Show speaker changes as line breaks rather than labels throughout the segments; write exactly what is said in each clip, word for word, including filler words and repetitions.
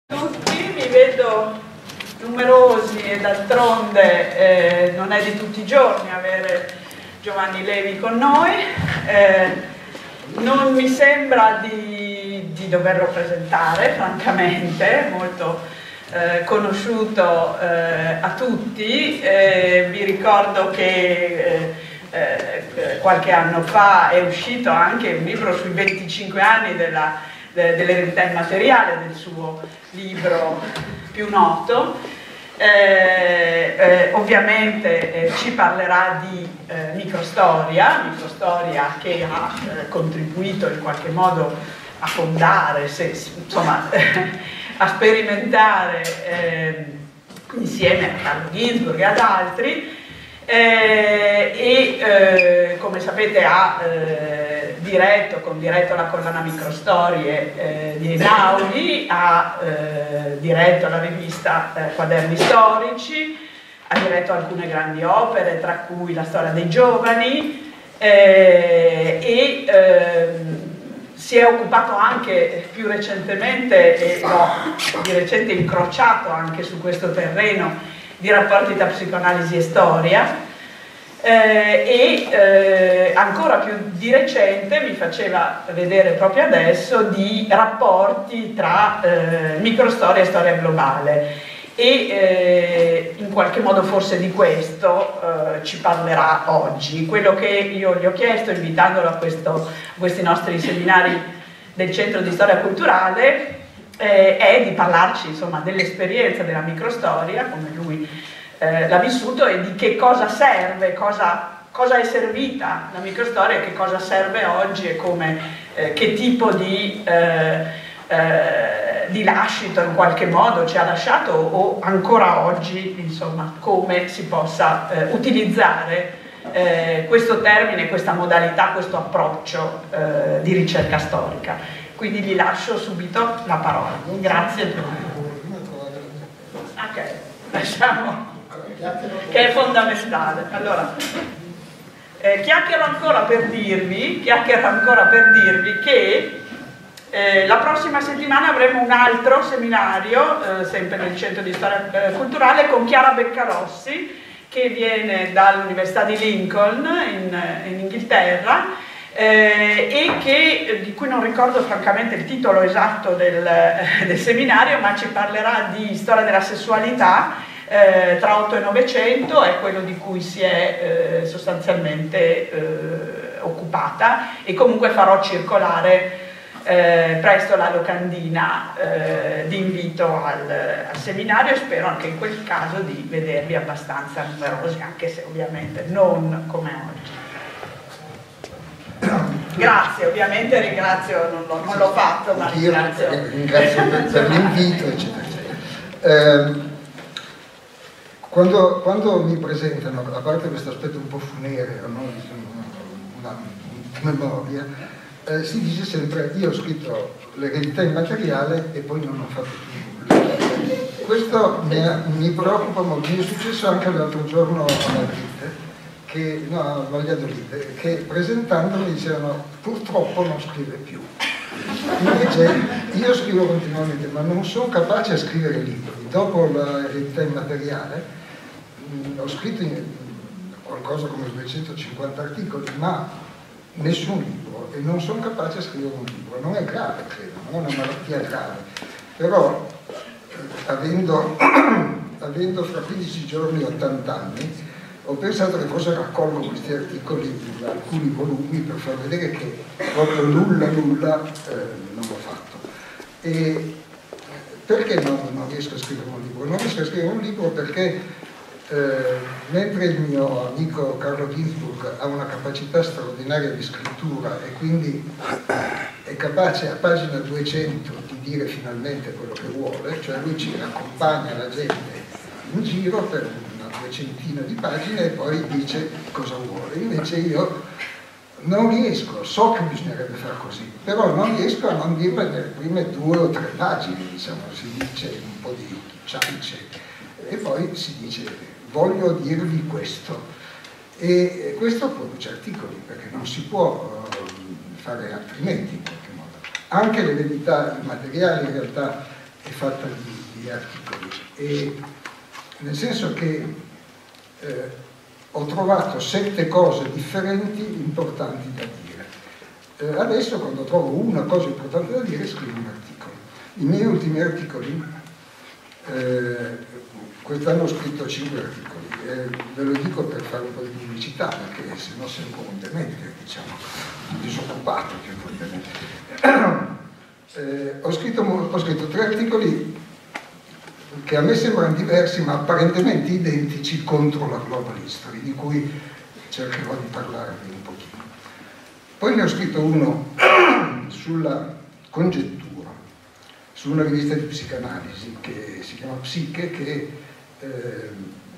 Tutti, vi vedo numerosi e d'altronde eh, non è di tutti i giorni avere Giovanni Levi con noi. Eh, non mi sembra di, di doverlo presentare, francamente, molto eh, conosciuto eh, a tutti. Eh, vi ricordo che eh, eh, qualche anno fa è uscito anche un libro sui venticinque anni della dell'eredità immateriale, del suo libro più noto. Eh, eh, ovviamente eh, ci parlerà di eh, microstoria, microstoria che ha eh, contribuito in qualche modo a fondare, se, insomma, a sperimentare eh, insieme a Carlo Ginzburg e ad altri. Eh, e eh, come sapete ha eh, diretto, con diretto la collana Microstorie eh, di Einaudi, ha eh, diretto la rivista eh, Quaderni Storici, ha diretto alcune grandi opere, tra cui La storia dei giovani, eh, e eh, si è occupato anche più recentemente, e l'ho di recente incrociato anche su questo terreno, di rapporti tra psicoanalisi e storia, eh, e eh, ancora più di recente mi faceva vedere proprio adesso di rapporti tra eh, microstoria e storia globale, e eh, in qualche modo forse di questo eh, ci parlerà oggi. Quello che io gli ho chiesto invitandolo a, questo, a questi nostri seminari del Centro di Storia Culturale Eh, è di parlarci, insomma, dell'esperienza della microstoria, come lui eh, l'ha vissuto, e di che cosa serve, cosa, cosa è servita la microstoria, e che cosa serve oggi, e come, eh, che tipo di, eh, eh, di lascito in qualche modo ci ha lasciato, o ancora oggi, insomma, come si possa eh, utilizzare eh, questo termine, questa modalità, questo approccio eh, di ricerca storica. Quindi gli lascio subito la parola. Grazie. Ok, lasciamo, che è fondamentale. Allora, eh, chiacchiero ancora per dirvi, chiacchiero ancora per dirvi che eh, la prossima settimana avremo un altro seminario, eh, sempre nel Centro di Storia eh, Culturale, con Chiara Beccarossi, che viene dall'Università di Lincoln in, in Inghilterra, Eh, e che, di cui non ricordo francamente il titolo esatto del, del seminario, ma ci parlerà di storia della sessualità eh, tra otto e novecento, è quello di cui si è eh, sostanzialmente eh, occupata, e comunque farò circolare eh, presto la locandina eh, di invito al, al seminario, e spero anche in quel caso di vedervi abbastanza numerosi, anche se ovviamente non come oggi. Grazie, ovviamente ringrazio, non l'ho fatto, ma
io
ringrazio.
Ringrazio per, per l'invito, eccetera, eccetera. Eh, quando, quando mi presentano, a parte questo aspetto un po' funereo, no? una, una memoria, eh, si dice sempre: io ho scritto l'eredità immateriale e poi non ho fatto più nulla. Questo mi, mi preoccupa molto. Mi è successo anche l'altro giorno a Madrid, che, no, a Valladolid, che presentando mi dicevano: purtroppo non scrive più. Invece io scrivo continuamente, ma non sono capace a scrivere libri. Dopo l'eredità immateriale mh, ho scritto in, qualcosa come duecentocinquanta articoli, ma nessun libro, e non sono capace a scrivere un libro. Non è grave, credo, non è una malattia grave, però eh, avendo, avendo fra quindici giorni ottanta anni, ho pensato che forse raccolgo questi articoli in alcuni volumi per far vedere che proprio nulla, nulla eh, non l'ho fatto. E perché non, non riesco a scrivere un libro? Non riesco a scrivere un libro perché eh, mentre il mio amico Carlo Ginzburg ha una capacità straordinaria di scrittura, e quindi è capace a pagina duecento di dire finalmente quello che vuole, cioè lui ci accompagna la gente in giro per una duecentina di pagine e poi dice cosa vuole. Invece io non riesco, so che bisognerebbe fare così, però non riesco a non dirlo nelle prime due o tre pagine, diciamo, si dice un po' di ciance e poi si dice voglio dirvi questo, e questo produce articoli, perché non si può fare altrimenti in qualche modo. Anche l'eredità immateriale in realtà è fatta di, di articoli, e nel senso che eh, ho trovato sette cose differenti importanti da dire. Eh, adesso, quando trovo una cosa importante da dire, scrivo un articolo. I miei ultimi articoli, eh, quest'anno ho scritto cinque articoli, eh, ve lo dico per fare un po' di pubblicità, perché se no sembro un demente, diciamo, disoccupato più che un demente. Eh, ho, scritto, ho scritto tre articoli che a me sembrano diversi ma apparentemente identici contro la global history, di cui cercherò di parlarvi un pochino. Poi ne ho scritto uno sulla congettura, su una rivista di psicanalisi che si chiama Psiche, che eh,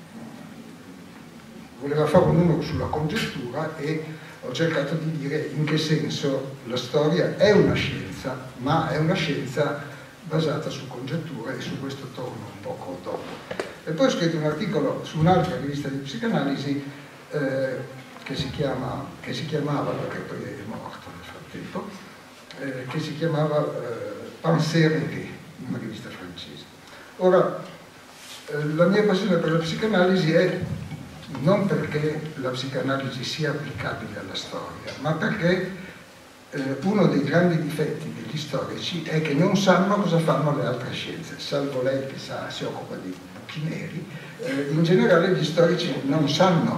voleva fare un numero sulla congettura, e ho cercato di dire in che senso la storia è una scienza, ma è una scienza basata su congetture, e su questo torno un poco dopo. E poi ho scritto un articolo su un'altra rivista di psicanalisi eh, che, si chiama, che si chiamava, perché poi è morto nel frattempo, eh, che si chiamava eh, Pensée Rêvée, una rivista francese. Ora, eh, la mia passione per la psicanalisi è non perché la psicanalisi sia applicabile alla storia, ma perché eh, uno dei grandi difetti degli storici è che non sanno cosa fanno le altre scienze, salvo lei che sa, si occupa di buchi neri. Eh, in generale gli storici non sanno.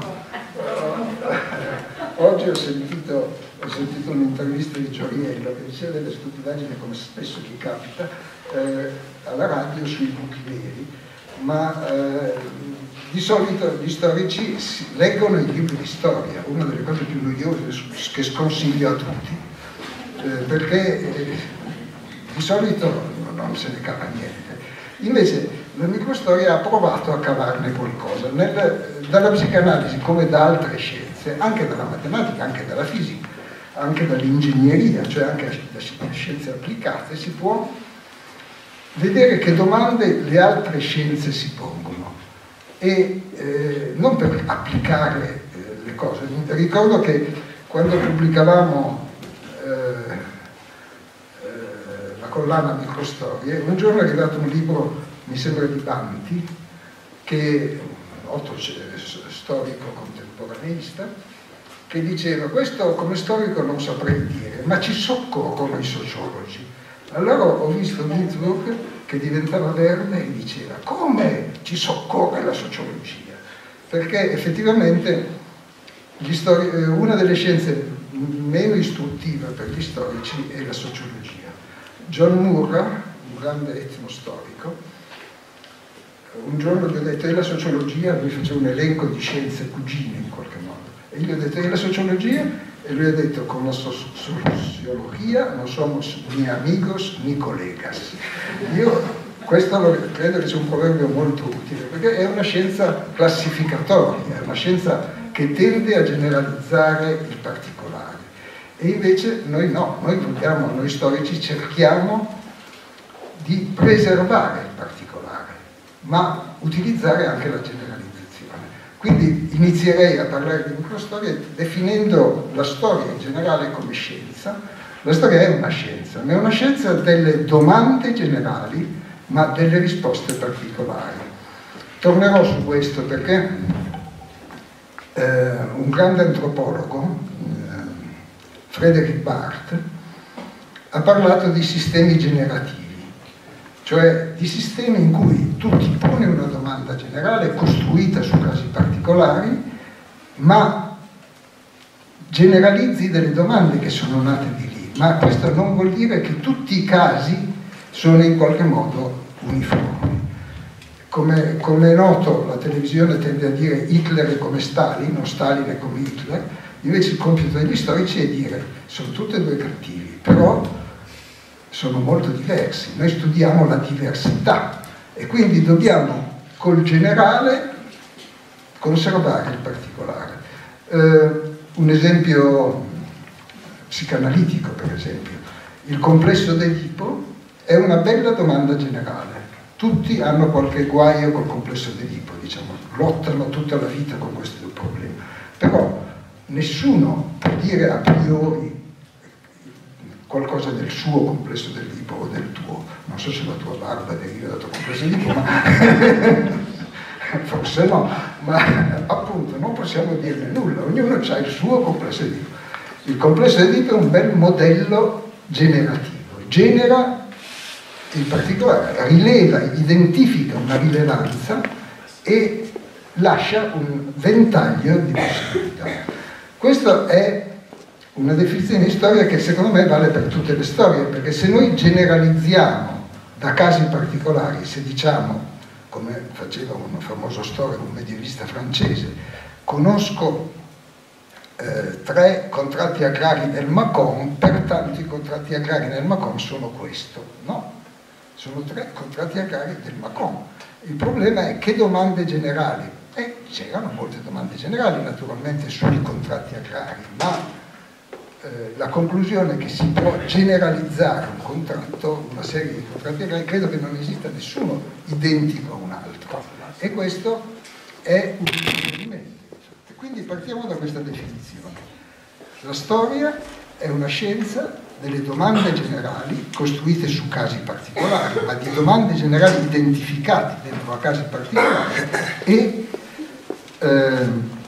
Oggi ho sentito, ho sentito un'intervista di Gioriello che diceva delle stupidaggini, come spesso gli capita, eh, alla radio sui buchi neri, ma eh, di solito gli storici leggono i libri di storia, una delle cose più noiose che sconsiglio a tutti, eh, perché eh, di solito non se ne cava niente. Invece la microstoria ha provato a cavarne qualcosa. Nel, dalla psicanalisi, come da altre scienze, anche dalla matematica, anche dalla fisica, anche dall'ingegneria, cioè anche da scienze applicate, si può vedere che domande le altre scienze si pongono, e eh, non per applicare eh, le cose. Ricordo che quando pubblicavamo eh, eh, la collana Microstorie, un giorno è arrivato un libro, mi sembra di Banti, che otto storico contemporaneista, che diceva: questo come storico non saprei dire, ma ci soccorrono i sociologi. Allora ho visto Ginsburg che diventava verde e diceva: come ci soccorre la sociologia? Perché effettivamente gli stori- una delle scienze meno istruttive per gli storici è la sociologia. John Moore, un grande etnostorico, un giorno gli ho detto: e la sociologia? Lui faceva un elenco di scienze cugine in qualche modo, e gli ho detto: e la sociologia? E lui ha detto: con la sociologia non somos ni amigos ni colegas. Io questo lo, credo che sia un proverbio molto utile, perché è una scienza classificatoria, è una scienza che tende a generalizzare il particolare. E invece noi no, noi vogliamo, noi storici cerchiamo di preservare il particolare, ma utilizzare anche la generalizzazione. Quindi inizierei a parlare di microstoria definendo la storia in generale come scienza. La storia è una scienza, ma è una scienza delle domande generali, ma delle risposte particolari. Tornerò su questo perché eh, un grande antropologo, eh, Frederick Barth, ha parlato di sistemi generativi, cioè di sistemi in cui tu ti poni una domanda generale costruita su casi particolari, ma generalizzi delle domande che sono nate di lì. Ma questo non vuol dire che tutti i casi sono in qualche modo uniformi. Come, come è noto, la televisione tende a dire Hitler è come Stalin, o Stalin è come Hitler. Invece il compito degli storici è dire: sono tutti e due cattivi, però sono molto diversi. Noi studiamo la diversità e quindi dobbiamo col generale conservare il particolare. Eh, un esempio psicanalitico, per esempio: il complesso d'Edipo è una bella domanda generale. Tutti hanno qualche guaio col complesso d'Edipo, diciamo, lottano tutta la vita con questo problema, però nessuno può dire a priori qualcosa del suo complesso d'Edipo o del tuo. Non so se la tua barba deriva dal tuo complesso d'Edipo, ma forse no, ma appunto non possiamo dirne nulla, ognuno ha il suo complesso d'Edipo. Il complesso d'Edipo è un bel modello generativo, genera in particolare, rileva, identifica una rilevanza e lascia un ventaglio di possibilità. Questa è una definizione di storia che secondo me vale per tutte le storie, perché se noi generalizziamo da casi particolari, se diciamo, come faceva un famoso storico, un medievista francese, conosco eh, tre contratti agrari nel Macon, pertanto i contratti agrari nel Macon sono questo. No, sono tre contratti agrari del Macon. Il problema è che domande generali. E c'erano molte domande generali naturalmente sui contratti agrari, ma eh, la conclusione è che si può generalizzare un contratto, una serie di contratti agrari, credo che non esista nessuno identico a un altro, e questo è un riferimento. Quindi partiamo da questa definizione. La storia è una scienza delle domande generali costruite su casi particolari, ma di domande generali identificate dentro a casi particolari e eh,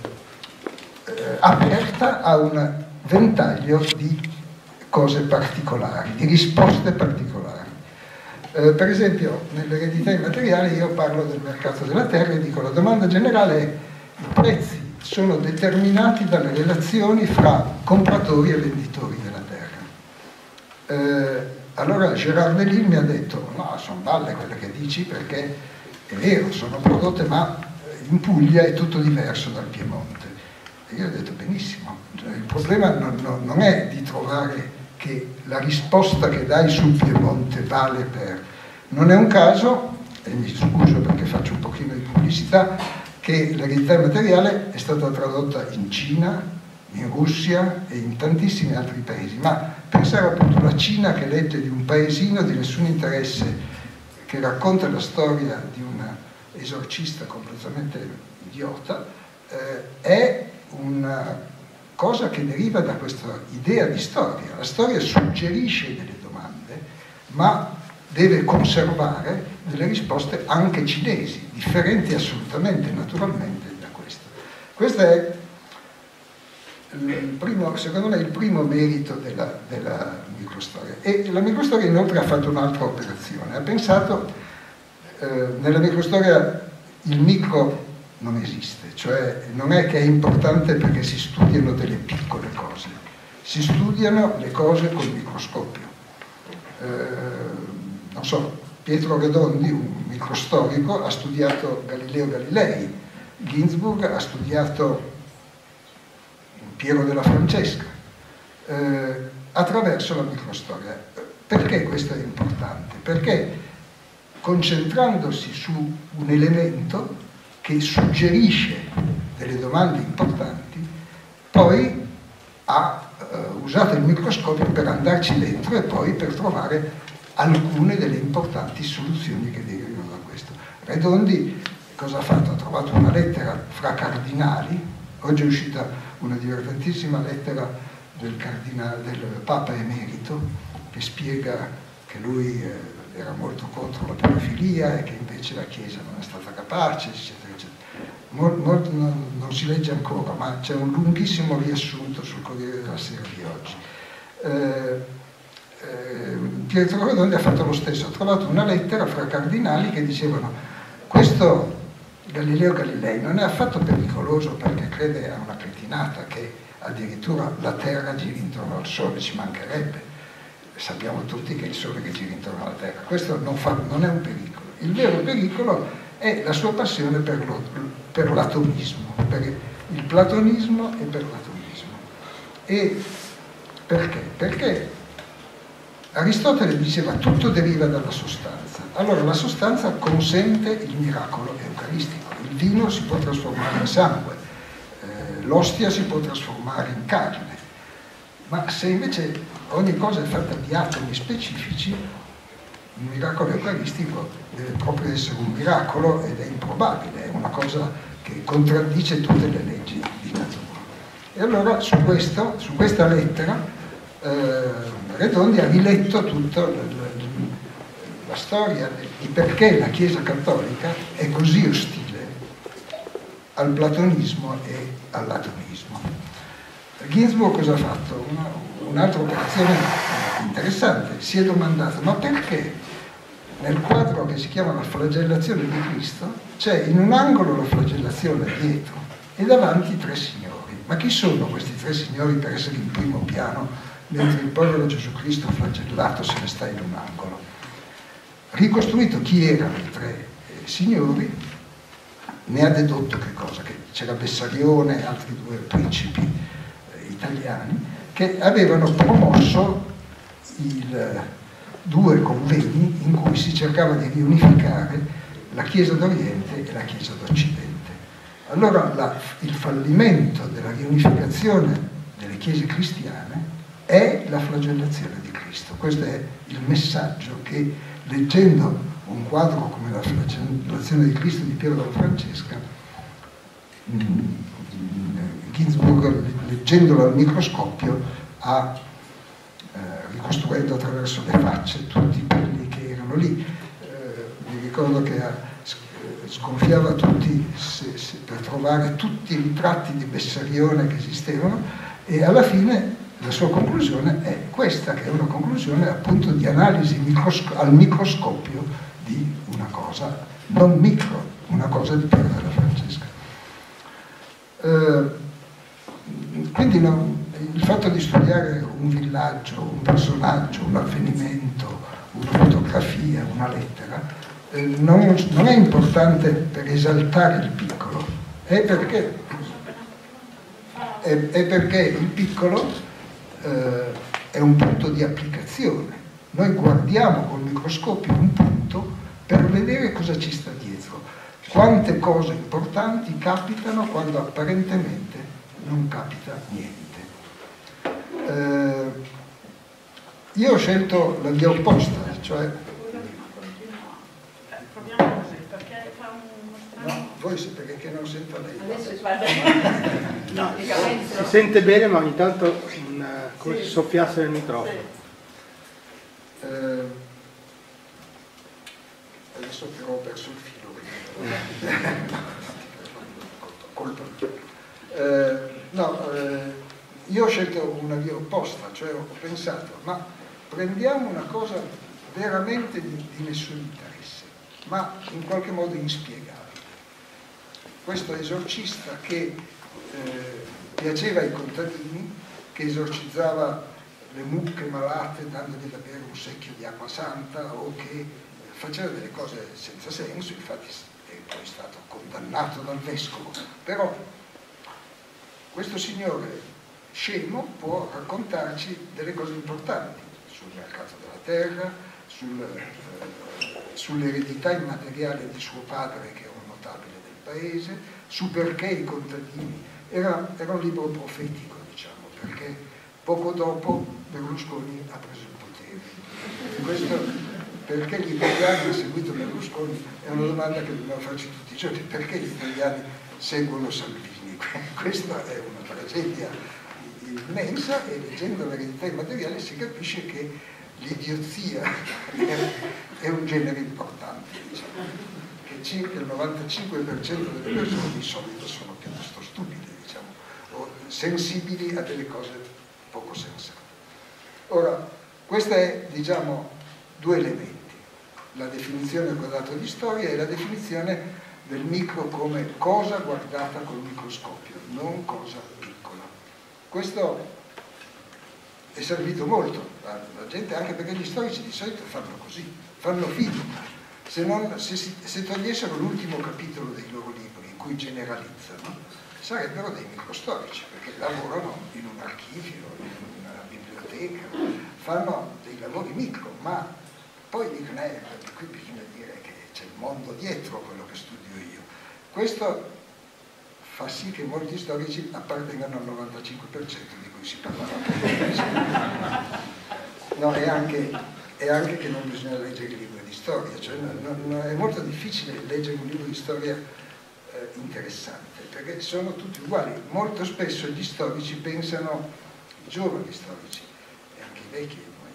eh, aperta a un ventaglio di cose particolari, di risposte particolari. Eh, per esempio, nell'eredità immateriale io parlo del mercato della terra e dico la domanda generale è i prezzi sono determinati dalle relazioni fra compratori e venditori della terra. Eh, allora Gérard Delisle mi ha detto no, sono balle quelle che dici, perché è vero, sono prodotte, ma in Puglia è tutto diverso dal Piemonte. E io ho detto benissimo, cioè, il problema non, non, non è di trovare che la risposta che dai sul Piemonte vale per... Non è un caso, e mi scuso perché faccio un pochino di pubblicità, che l'eredità immateriale è stata tradotta in Cina, in Russia e in tantissimi altri paesi, ma pensare appunto alla Cina che legge di un paesino di nessun interesse, che racconta la storia di un esorcista completamente idiota, eh, è una cosa che deriva da questa idea di storia. La storia suggerisce delle domande, ma deve conservare delle risposte anche cinesi, differenti assolutamente, naturalmente, da questo. Questo è, il primo, secondo me, il primo merito della, della microstoria. E la microstoria inoltre ha fatto un'altra operazione. Ha pensato, eh, nella microstoria il micro non esiste, cioè non è che è importante perché si studiano delle piccole cose, si studiano le cose col microscopio. Eh, non so, Pietro Redondi, un microstorico, ha studiato Galileo Galilei, Ginzburg ha studiato Piero della Francesca, eh, attraverso la microstoria. Perché questo è importante? Perché concentrandosi su un elemento che suggerisce delle domande importanti, poi ha eh, usato il microscopio per andarci dentro e poi per trovare alcune delle importanti soluzioni che derivano da questo. Redondi cosa ha fatto? Ha trovato una lettera fra cardinali, oggi è uscita una divertentissima lettera del, cardinale, del Papa Emerito, che spiega che lui eh, era molto contro la pedofilia e che invece la Chiesa non è stata capace, eccetera, eccetera. Mol, molto non, non si legge ancora, ma c'è un lunghissimo riassunto sul Corriere della Sera di oggi. Eh, eh, Pietro Redondi ha fatto lo stesso, ha trovato una lettera fra cardinali che dicevano questo Galileo Galilei non è affatto pericoloso perché crede a una cretinata che addirittura la Terra giri intorno al Sole, ci mancherebbe. Sappiamo tutti che è il Sole che gira intorno alla Terra, questo non, fa, non è un pericolo. Il vero pericolo è la sua passione per, lo, per l'atomismo, per il platonismo e per l'atomismo. E perché? Perché Aristotele diceva tutto deriva dalla sostanza. Allora la sostanza consente il miracolo eucaristico. Il vino si può trasformare in sangue, eh, l'ostia si può trasformare in carne. Ma se invece ogni cosa è fatta di atomi specifici, il miracolo eucaristico deve proprio essere un miracolo ed è improbabile, è una cosa che contraddice tutte le leggi di natura. E allora su, questo, su questa lettera, eh, Redondi ha riletto tutta la, la, la storia di perché la Chiesa Cattolica è così ostile al platonismo e all'atomismo. Ginsburg cosa ha fatto? Una, un'altra operazione interessante, si è domandato ma perché nel quadro che si chiama la flagellazione di Cristo c'è in un angolo la flagellazione dietro e davanti tre signori. Ma chi sono questi tre signori per essere in primo piano mentre il povero Gesù Cristo flagellato se ne sta in un angolo? Ricostruito chi erano i tre eh, signori, ne ha dedotto che cosa? Che c'era Bessarione e altri due principi eh, italiani che avevano promosso il, eh, due convegni in cui si cercava di riunificare la Chiesa d'Oriente e la Chiesa d'Occidente. Allora la, il fallimento della riunificazione delle chiese cristiane è la flagellazione di Cristo. Questo è il messaggio che, leggendo un quadro come la flagellazione di Cristo di Piero della Francesca, Ginsburg, leggendolo al microscopio, ha eh, ricostruito attraverso le facce tutti quelli che erano lì. Eh, mi ricordo che ha, sgonfiava tutti se, se, per trovare tutti i ritratti di Bessarione che esistevano e alla fine la sua conclusione è questa, che è una conclusione appunto di analisi microsco- al microscopio di una cosa non micro, una cosa di Piero della Francesca. Eh, quindi no, il fatto di studiare un villaggio, un personaggio, un avvenimento, una fotografia, una lettera, eh, non, non è importante per esaltare il piccolo, è perché, è, è perché il piccolo eh, è un punto di applicazione. Noi guardiamo col microscopio un punto per vedere cosa ci sta dietro, quante cose importanti capitano quando apparentemente non capita niente. Eh, io ho scelto la via opposta, cioè...
Proviamo così, perché fa uno strano...
No, voi sapete che non sento lei.
Adesso guarda... No,
si sente bene ma ogni tanto un, come
sì.
se soffiasse nel microfono.
Sì.
Eh, adesso però ho perso il filo. Colpa. Eh, no, eh, io ho scelto una via opposta, cioè ho pensato, ma prendiamo una cosa veramente di, di nessun interesse, ma in qualche modo inspiegabile. Questo esorcista che eh, piaceva ai contadini, che esorcizzava le mucche malate dandogli da bere un secchio di acqua santa o che faceva delle cose senza senso, infatti è poi stato condannato dal vescovo. Però questo signore scemo può raccontarci delle cose importanti sul mercato della terra, sul, eh, sull'eredità immateriale di suo padre che era un notabile del paese, su perché i contadini, era, era un libro profetico, diciamo, perché poco dopo Berlusconi ha preso il potere. Questo perché gli italiani hanno seguito Berlusconi è una domanda che dobbiamo farci tutti i giorni, perché gli italiani seguono Salvini? Questa è una tragedia immensa e leggendo l'eredità immateriale si capisce che l'idiozia è un genere importante, diciamo, che circa il novantacinque per cento delle persone di solito sono piuttosto stupide, diciamo, o sensibili a delle cose poco sensate. Ora, questa è, diciamo, due elementi, la definizione che ho dato di storia e la definizione del micro come cosa guardata col microscopio, non cosa piccola. Questo è servito molto alla gente, anche perché gli storici di solito fanno così, fanno film. Se, non, se, se togliessero l'ultimo capitolo dei loro libri in cui generalizzano, sarebbero dei microstorici, perché lavorano in un archivio, in una biblioteca, fanno dei lavori micro, ma poi dicono, eh, qui bisogna dire che c'è il mondo dietro quello che studio io. Questo fa sì che molti storici appartengano al novantacinque per cento di cui si parlava. No, è anche, è anche che non bisogna leggere i libri di storia, cioè non, non, è molto difficile leggere un libro di storia eh, interessante, perché sono tutti uguali. Molto spesso gli storici pensano, i giovani storici, e anche i vecchi,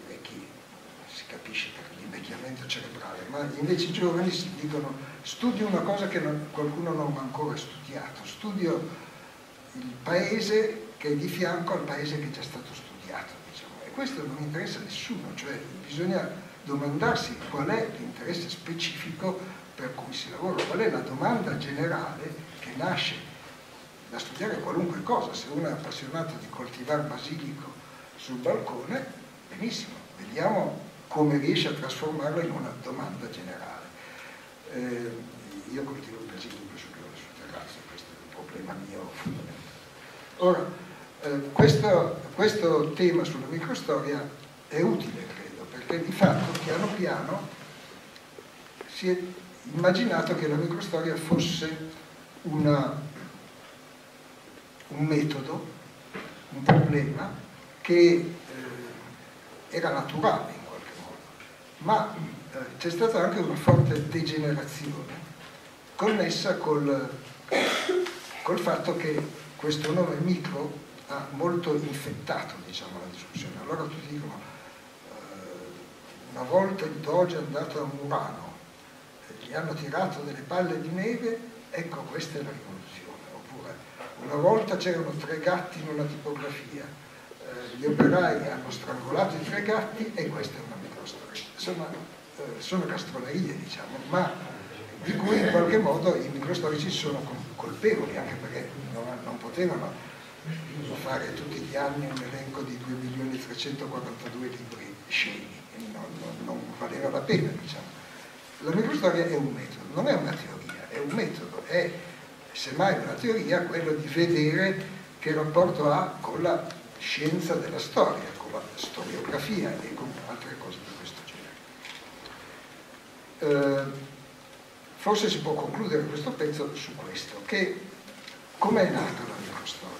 capisce per l'invecchiamento cerebrale, ma invece i giovani si dicono studio una cosa che non, qualcuno non ha ancora studiato, studio il paese che è di fianco al paese che è già stato studiato, diciamo. E questo non interessa a nessuno, cioè bisogna domandarsi qual è l'interesse specifico per cui si lavora, qual è la domanda generale che nasce da studiare qualunque cosa. Se uno è appassionato di coltivare basilico sul balcone, benissimo, vediamo come riesce a trasformarlo in una domanda generale. Eh, io coltivo il basilico sul, sul terrazzo, questo è un problema mio fondamentale. Ora, eh, questo, questo tema sulla microstoria è utile, credo, perché di fatto piano piano si è immaginato che la microstoria fosse una, un metodo, un problema che eh, era naturale in qualche modo, ma eh, c'è stata anche una forte degenerazione connessa col, col fatto che questo nome micro ha molto infettato, diciamo, la discussione. Allora tutti dicono eh, una volta il doge è andato a Murano, gli hanno tirato delle palle di neve, ecco questa è la rivoluzione. Oppure una volta c'erano tre gatti in una tipografia, eh, gli operai hanno strangolato i tre gatti e questa è una microstoria. Insomma, eh, sono castronerie, diciamo, ma di cui in qualche modo i microstorici sono colpevoli, anche perché non, non potevano fare tutti gli anni un elenco di due milioni trecentoquarantadue libri scemi, non, non, non valeva la pena, diciamo. La microstoria è un metodo, non è una teoria, è un metodo, è semmai una teoria quello di vedere che rapporto ha con la scienza della storia, con la storiografia e con altre cose di questo genere. Eh, forse si può concludere questo pezzo su questo, che come è nata la microstoria?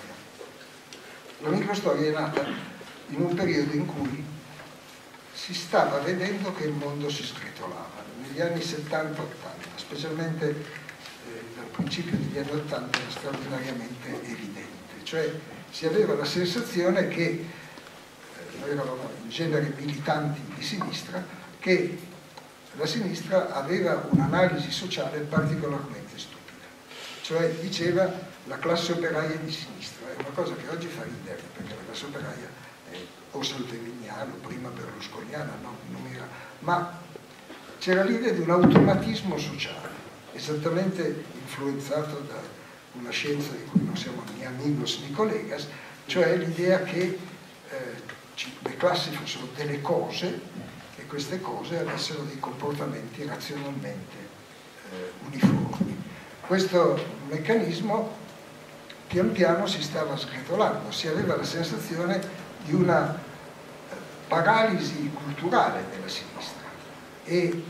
La microstoria è nata in un periodo in cui si stava vedendo che il mondo si sgretolava, negli anni settanta ottanta, specialmente eh, dal principio degli anni ottanta era straordinariamente evidente, cioè si aveva la sensazione che, eh, noi eravamo in genere militanti di sinistra, che la sinistra aveva un'analisi sociale particolarmente stupida, cioè diceva la classe operaia di sinistra, è una cosa che oggi fa ridere, perché la classe operaia è o salveminiana, prima berlusconiana, no, non era, ma c'era l'idea di un automatismo sociale, esattamente influenzato da una scienza di cui non siamo né amigos né collegas, cioè l'idea che eh, le classi fossero delle cose e queste cose avessero dei comportamenti razionalmente eh, uniformi. Questo meccanismo pian piano si stava sgretolando, si aveva la sensazione di una eh, paralisi culturale della sinistra e eh,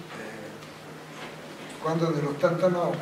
quando nell'ottantanove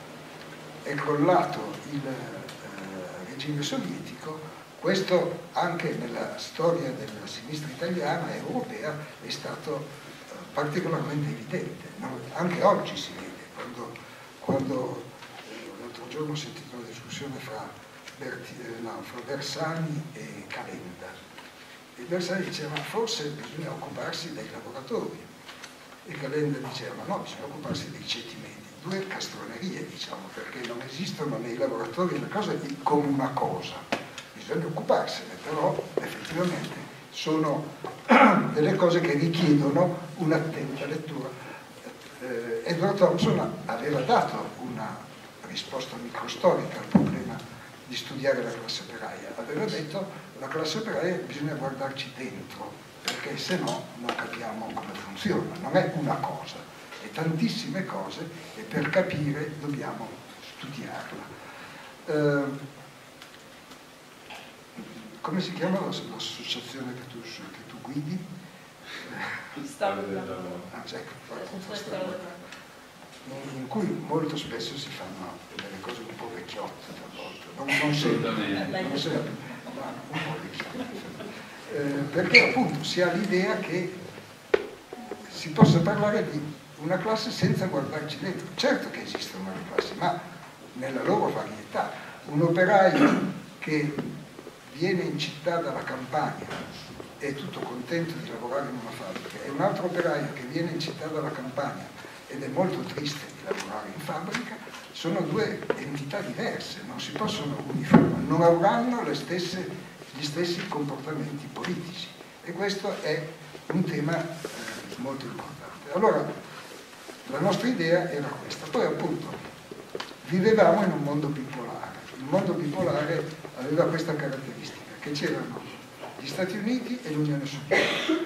è crollato il eh, regime sovietico, questo anche nella storia della sinistra italiana e europea è stato eh, particolarmente evidente, no? Anche oggi si vede, quando, quando eh, l'altro giorno ho sentito una discussione fra, Berti, eh, no, fra Bersani e Calenda. E Bersani diceva ma forse bisogna occuparsi dei lavoratori e Calenda diceva ma no, bisogna occuparsi dei ceti medi, due castronerie diciamo, perché non esistono nei lavoratori una cosa di, come una cosa, bisogna occuparsene, però effettivamente sono delle cose che richiedono un'attenta lettura. eh, Edward Thompson aveva dato una risposta microstorica al problema di studiare la classe operaia, aveva detto la classe operaia bisogna guardarci dentro, perché se no non capiamo come funziona, non è una cosa, è tantissime cose e per capire dobbiamo studiarla. Eh, come si chiama l'associazione che tu, che tu guidi? Ah, ecco, in cui molto spesso si fanno delle cose un po' vecchiotte talvolta, non, non sempre, non sempre, ma un po' vecchiotte, eh, perché appunto si ha l'idea che si possa parlare di una classe senza guardarci dentro. Certo che esistono le classi, ma nella loro varietà. Un operaio che viene in città dalla campagna è tutto contento di lavorare in una fabbrica e un altro operaio che viene in città dalla campagna ed è molto triste di lavorare in fabbrica, sono due entità diverse, non si possono uniformare, non avranno le stesse, gli stessi comportamenti politici, e questo è un tema eh, molto importante. Allora, la nostra idea era questa. Poi appunto vivevamo in un mondo bipolare. Il mondo bipolare aveva questa caratteristica, che c'erano gli Stati Uniti e l'Unione Sovietica.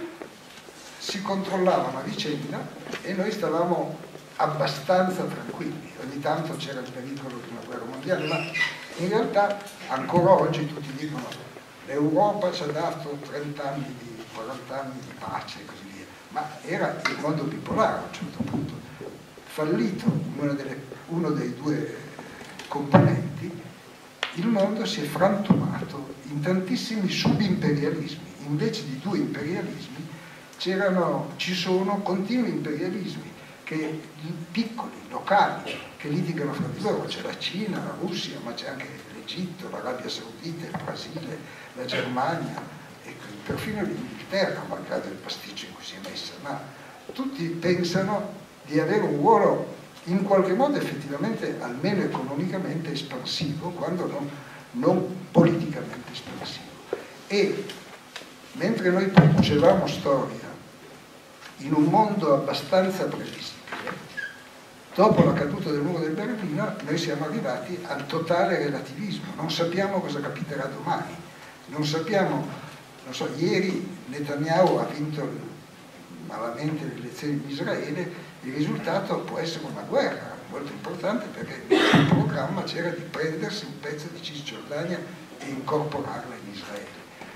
Si controllavano a vicenda e noi stavamo abbastanza tranquilli. Ogni tanto c'era il pericolo di una guerra mondiale, ma in realtà ancora oggi tutti dicono l'Europa ci ha dato trenta anni di, quaranta anni di pace e così via, ma era il mondo bipolare a un certo punto. Fallito uno, delle, uno dei due componenti, il mondo si è frantumato in tantissimi subimperialismi. Invece di due imperialismi c'erano, ci sono continui imperialismi che, piccoli, locali, che litigano fra di loro. C'è la Cina, la Russia, ma c'è anche l'Egitto, l'Arabia Saudita, il Brasile, la Germania e perfino l'Inghilterra, malgrado il pasticcio in cui si è messa. Ma tutti pensano di avere un ruolo in qualche modo effettivamente, almeno economicamente, espansivo, quando non, non politicamente espansivo. E mentre noi producevamo storia in un mondo abbastanza previsibile, dopo la caduta del muro del Berlino noi siamo arrivati al totale relativismo. Non sappiamo cosa capiterà domani, non sappiamo, non so, ieri Netanyahu ha vinto malamente le elezioni in Israele. Il risultato può essere una guerra molto importante, perché nel programma c'era di prendersi un pezzo di Cisgiordania e incorporarla in Israele.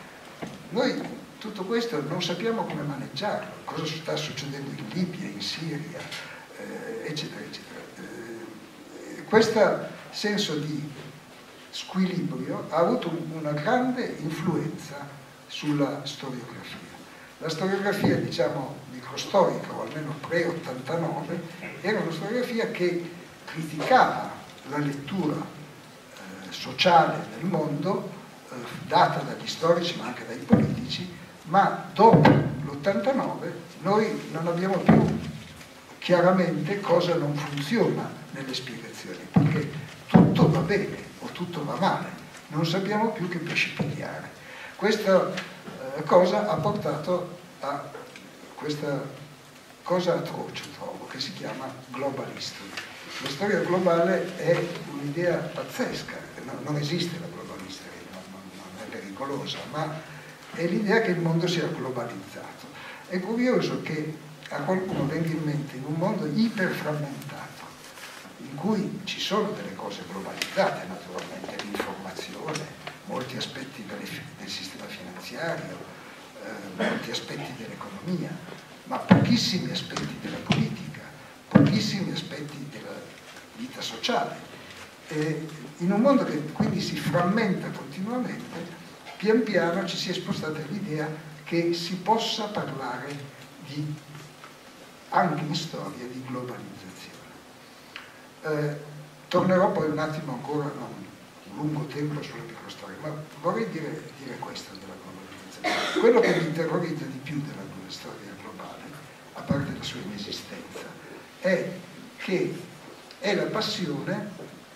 Noi tutto questo non sappiamo come maneggiarlo, cosa sta succedendo in Libia, in Siria, eh, eccetera, eccetera. Eh, questo senso di squilibrio ha avuto una grande influenza sulla storiografia. La storiografia, diciamo, microstorica, o almeno pre-ottantanove, era una storiografia che criticava la lettura eh, sociale del mondo, eh, data dagli storici ma anche dai politici, ma dopo l'ottantanove noi non abbiamo più chiaramente cosa non funziona nelle spiegazioni, perché tutto va bene o tutto va male, non sappiamo più che pesci pigliare. Questa eh, cosa ha portato a questa cosa atroce, trovo, che si chiama global history. La storia globale è un'idea pazzesca, non, non esiste la global history, non, non, non è pericolosa, ma è l'idea che il mondo sia globalizzato. È curioso che a qualcuno venga in mente, in un mondo iperframmentato, in cui ci sono delle cose globalizzate, naturalmente, l'informazione, molti aspetti del, del sistema finanziario, eh, molti aspetti dell'economia, ma pochissimi aspetti della politica, pochissimi aspetti della vita sociale. E in un mondo che quindi si frammenta continuamente, pian piano ci si è spostata l'idea che si possa parlare di, anche in storia, di globalizzazione. Eh, tornerò poi un attimo ancora, non un lungo tempo, sulla microstoria, ma vorrei dire, dire questo della globalizzazione. Quello che mi terrorizza di più della storia globale, a parte la sua inesistenza, è che è la passione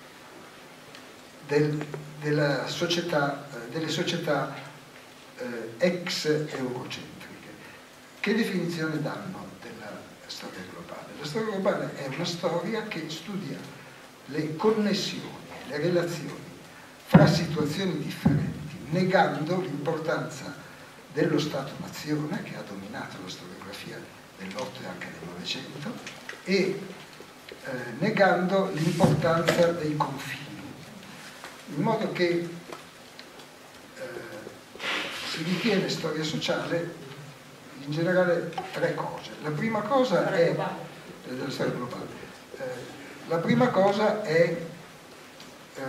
del, della società, delle società eh, ex-eurocentriche. Che definizione danno della storia globale? La storia globale è una storia che studia le connessioni, le relazioni fra situazioni differenti, negando l'importanza dello Stato-nazione, che ha dominato la storiografia dell'Otto e anche del Novecento, e eh, negando l'importanza dei confini, in modo che eh, si ritiene storia sociale in generale tre cose. La prima cosa è della storia globale. Eh, la prima cosa è eh,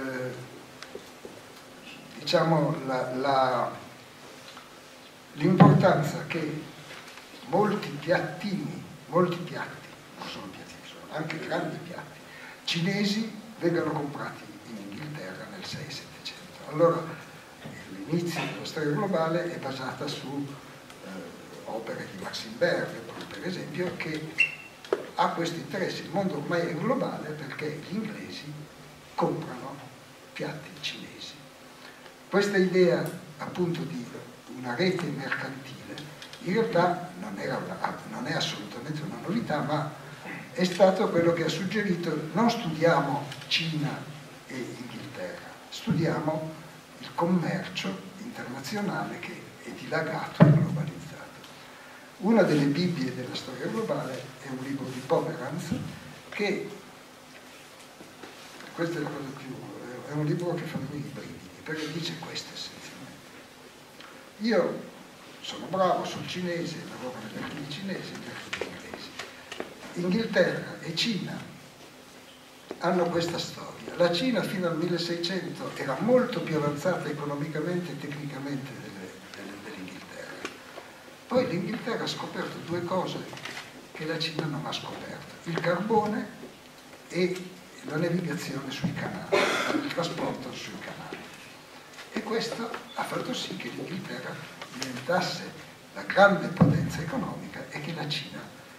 diciamo la, la, l'importanza che molti piattini, molti piatti, non sono piattini, sono anche grandi piatti cinesi, vengano comprati in Inghilterra nel sei settecento. Allora l'inizio della storia globale è basata su opere di Maxim Berg, per esempio, che ha questo interesse. Il mondo ormai è globale perché gli inglesi comprano piatti cinesi. Questa idea appunto di una rete mercantile in realtà non, era una, non è assolutamente una novità, ma è stato quello che ha suggerito: non studiamo Cina e Inghilterra, studiamo il commercio internazionale che è dilagato e globalizzato. Una delle Bibbie della storia globale è un libro di Pomeranz che, questa è la cosa più, è un libro che fa venire i brividi, perché dice questo essenzialmente: io sono bravo, sono cinese, lavoro negli archivi cinesi, negli archivi inglesi. Inghilterra e Cina hanno questa storia. La Cina fino al milleseicento era molto più avanzata economicamente e tecnicamente delle, delle, dell'Inghilterra. Poi l'Inghilterra ha scoperto due cose che la Cina non ha scoperto: il carbone e la navigazione sui canali, il trasporto sui canali. E questo ha fatto sì che l'Inghilterra diventasse la grande potenza economica e che la Cina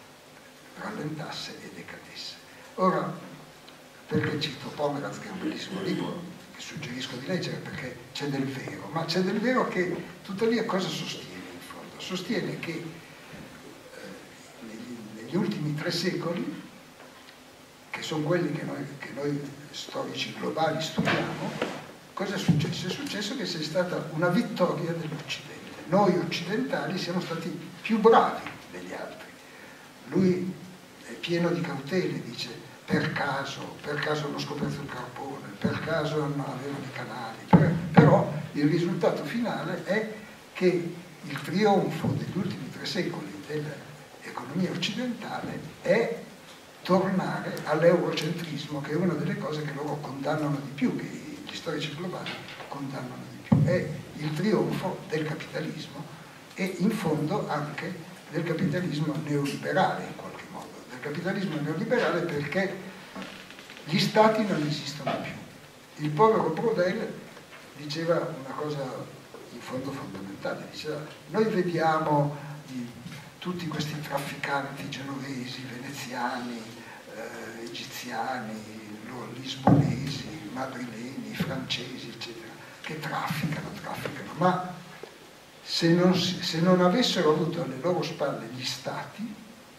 rallentasse e decadesse. Ora, perché cito Pomeranz, che è un bellissimo libro che suggerisco di leggere perché c'è del vero, ma c'è del vero che tuttavia cosa sostiene in fondo? Sostiene che eh, negli, negli ultimi tre secoli, che sono quelli che noi, che noi storici globali studiamo, cosa è successo? È successo che c'è stata una vittoria dell'Occidente. Noi occidentali siamo stati più bravi degli altri. Lui è pieno di cautele, dice: per caso, per caso hanno scoperto il carbone, per caso non avevano i canali, per, però il risultato finale è che il trionfo degli ultimi tre secoli dell'economia occidentale è tornare all'eurocentrismo, che è una delle cose che loro condannano di più, che gli storici globali condannano di più. È il trionfo del capitalismo e in fondo anche del capitalismo neoliberale, in qualche modo. Del capitalismo neoliberale perché gli stati non esistono più. Il povero Braudel diceva una cosa in fondo fondamentale, diceva: noi vediamo di, tutti questi trafficanti genovesi, veneziani, eh, egiziani, lisbonesi, madrileni, francesi, eccetera, che trafficano, trafficano, ma se non, se non avessero avuto alle loro spalle gli stati,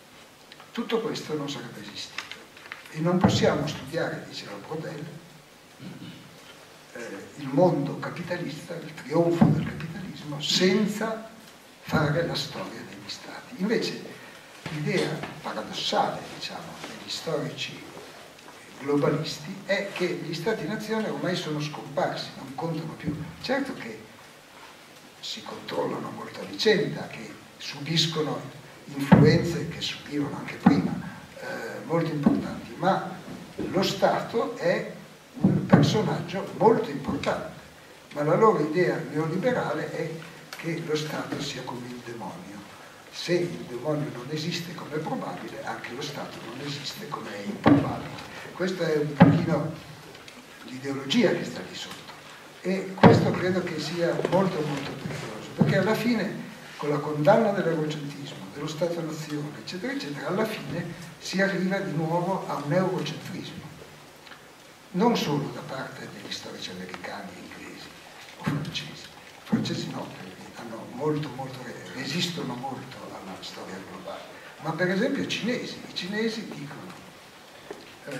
tutto questo non sarebbe esistito. E non possiamo studiare, diceva Braudel, eh, il mondo capitalista, il trionfo del capitalismo, senza fare la storia degli stati. Invece l'idea paradossale, diciamo, degli storici globalisti è che gli stati-nazione ormai sono scomparsi, non contano più. Certo che si controllano molto a vicenda, che subiscono influenze che subivano anche prima, eh, molto importanti, ma lo Stato è un personaggio molto importante. Ma la loro idea neoliberale è che lo Stato sia come il demonio. Se il demonio non esiste come è probabile, anche lo Stato non esiste come è improbabile. Questa è un pochino l'ideologia che sta lì sotto. E questo credo che sia molto molto pericoloso, perché alla fine, con la condanna dell'eurocentrismo, dello Stato-nazione, eccetera, eccetera, alla fine si arriva di nuovo a un eurocentrismo. Non solo da parte degli storici americani, inglesi o francesi. I francesi no, hanno molto, molto, resistono molto alla storia globale. Ma per esempio i cinesi, i cinesi dicono eh,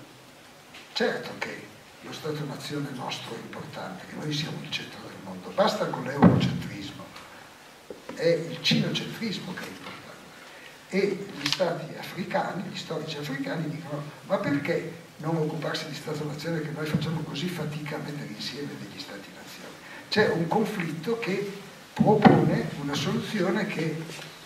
certo che lo Stato-nazione nostro è importante, che noi siamo il centro del mondo, basta con l'eurocentrismo, è il cinocentrismo che è importante. E gli stati africani, gli storici africani dicono: ma perché non occuparsi di Stato-nazione, che noi facciamo così fatica a mettere insieme degli stati-nazione? C'è un conflitto che propone una soluzione che,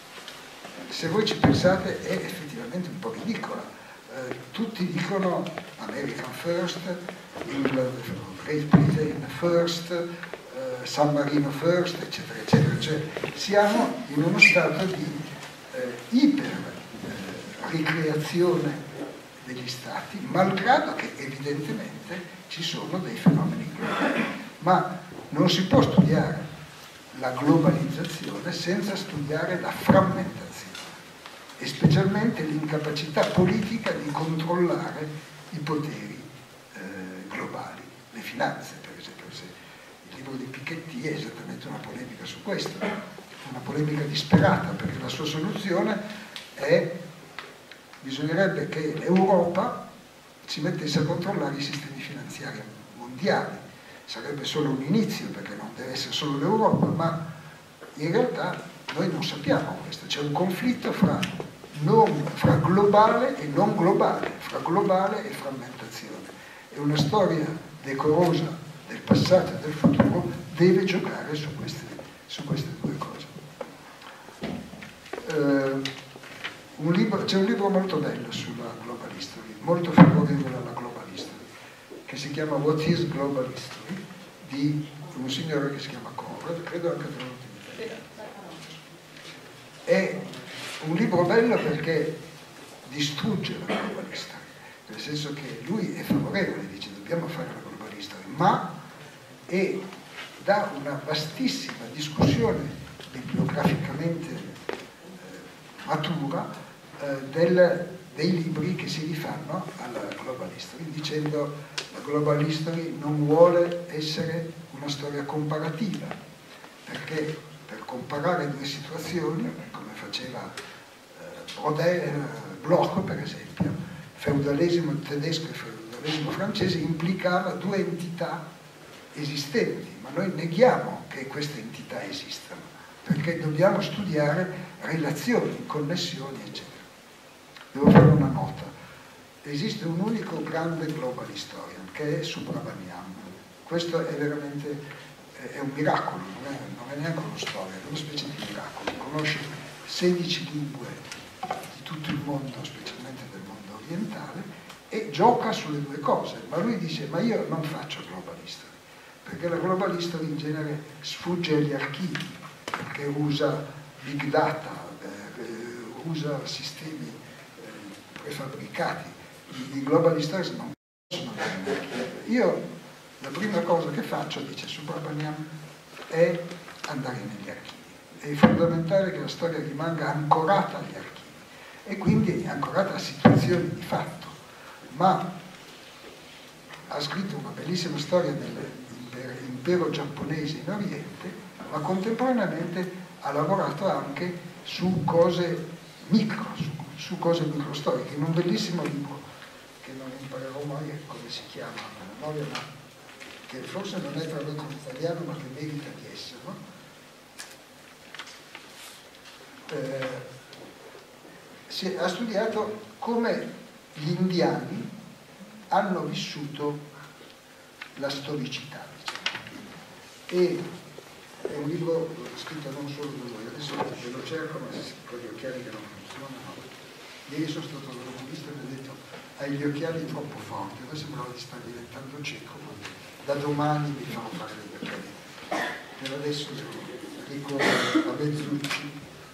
se voi ci pensate, è effettivamente un po' ridicola. Eh, tutti dicono American first, England, Great Britain first, eh, San Marino first, eccetera, eccetera. Cioè siamo in uno stato di eh, iper eh, ricreazione degli stati, malgrado che evidentemente ci sono dei fenomeni globali. Ma non si può studiare la globalizzazione senza studiare la frammentazione e specialmente l'incapacità politica di controllare i poteri eh, globali, le finanze per esempio. Se il libro di Piketty è esattamente una polemica su questo, una polemica disperata, perché la sua soluzione è: bisognerebbe che l'Europa si mettesse a controllare i sistemi finanziari mondiali. Sarebbe solo un inizio, perché non deve essere solo l'Europa, ma in realtà noi non sappiamo questo. C'è un conflitto fra, non, fra globale e non globale, fra globale e frammentazione. E una storia decorosa del passato e del futuro deve giocare su queste, su queste due cose. Eh, un libro, c'è un libro molto bello sulla global history, molto favorevole alla global history, che si chiama What is Global History, di un signore che si chiama Conrad, credo anche tradotto in italiano. È un libro bello perché distrugge la global history, nel senso che lui è favorevole, dice dobbiamo fare la global history, ma è, dà una vastissima discussione bibliograficamente eh, matura eh, del, dei libri che si rifanno alla global history, dicendo la global history non vuole essere una storia comparativa, perché per comparare due situazioni, come faceva eh, Bloch per esempio, feudalesimo tedesco e feudalesimo francese, implicava due entità esistenti, ma noi neghiamo che queste entità esistano, perché dobbiamo studiare relazioni, connessioni, eccetera. Devo fare una nota. Esiste un unico grande global historian, che è Subrahmanyam. Questo è veramente è un miracolo, non è, non è neanche uno storia, è una specie di miracolo. Conosce sedici lingue di tutto il mondo, specialmente del mondo orientale, e gioca sulle due cose. Ma lui dice, ma io non faccio global history, perché la global history in genere sfugge agli archivi, perché usa big data, eh, usa sistemi eh, prefabbricati. I global historians non possono andare in archivio. Io la prima cosa che faccio, dice Subrahmanyam, è andare negli archivi. È fondamentale che la storia rimanga ancorata agli archivi e quindi ancorata a situazioni di fatto. Ma ha scritto una bellissima storia dell'impero giapponese in Oriente, ma contemporaneamente ha lavorato anche su cose micro, su, su cose microstoriche, in un bellissimo libro che non imparerò mai come si chiama a memoria, ma che forse non è tradotto in italiano, ma che merita di esserlo. Eh, si è, ha studiato come gli indiani hanno vissuto la storicità, diciamo. E è un libro scritto non solo da lui, adesso ve lo cerco, ma con gli occhiali che non funzionano. Ieri sono stato all'oculista e mi ha detto hai gli occhiali troppo forti, adesso sembrava di stare diventando cieco, ma da domani mi farò fare gli occhiali. Per adesso dico a Bezzucci.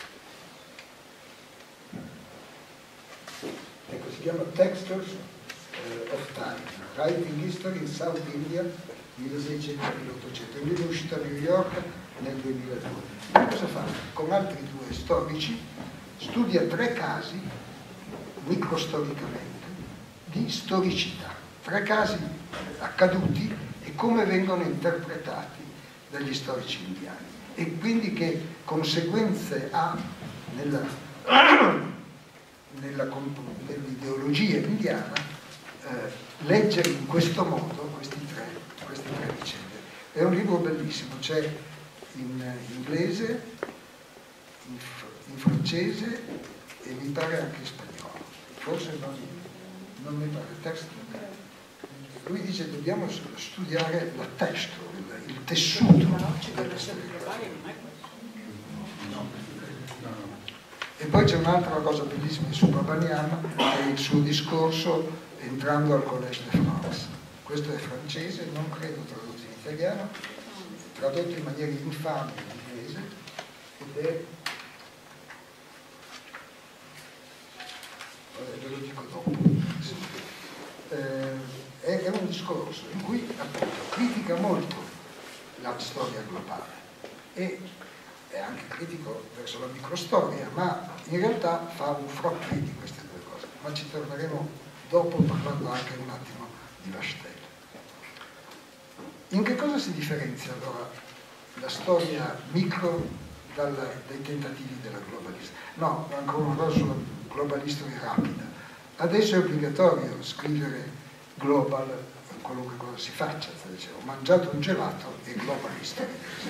Ecco, si chiama Textures of Time, Writing History in South India, milleseicento milleottocento. È un libro uscito a New York nel duemiladue. E cosa fa? Con altri due storici studia tre casi microstoricamente di storicità, tre casi accaduti e come vengono interpretati dagli storici indiani e quindi che conseguenze ha nella, nella, nell'ideologia indiana eh, leggere in questo modo questi tre, queste tre vicende. È un libro bellissimo, c'è in inglese, in, in francese e mi pare anche in spagnolo, forse non, non mi pare, il testo non è. Lui dice dobbiamo studiare la texture, il, il tessuto della storia. E poi c'è un'altra cosa bellissima di Subrahmanyam, è il suo discorso entrando al Collège de France. Questo è francese, non credo tradotto in italiano, tradotto in maniera infame in inglese, ed è, vabbè, ve lo dico dopo, eh, è, è un discorso in cui appunto critica molto la storia globale, e è anche critico verso la microstoria, ma in realtà fa un frottè di queste due cose. Ma ci torneremo dopo parlando anche un attimo di Lachtel. In che cosa si differenzia allora la storia micro dal, dai tentativi della globalista? No, ancora una cosa sulla globalistoria rapida. Adesso è obbligatorio scrivere global qualunque cosa si faccia. Cioè, ho mangiato un gelato e globalista.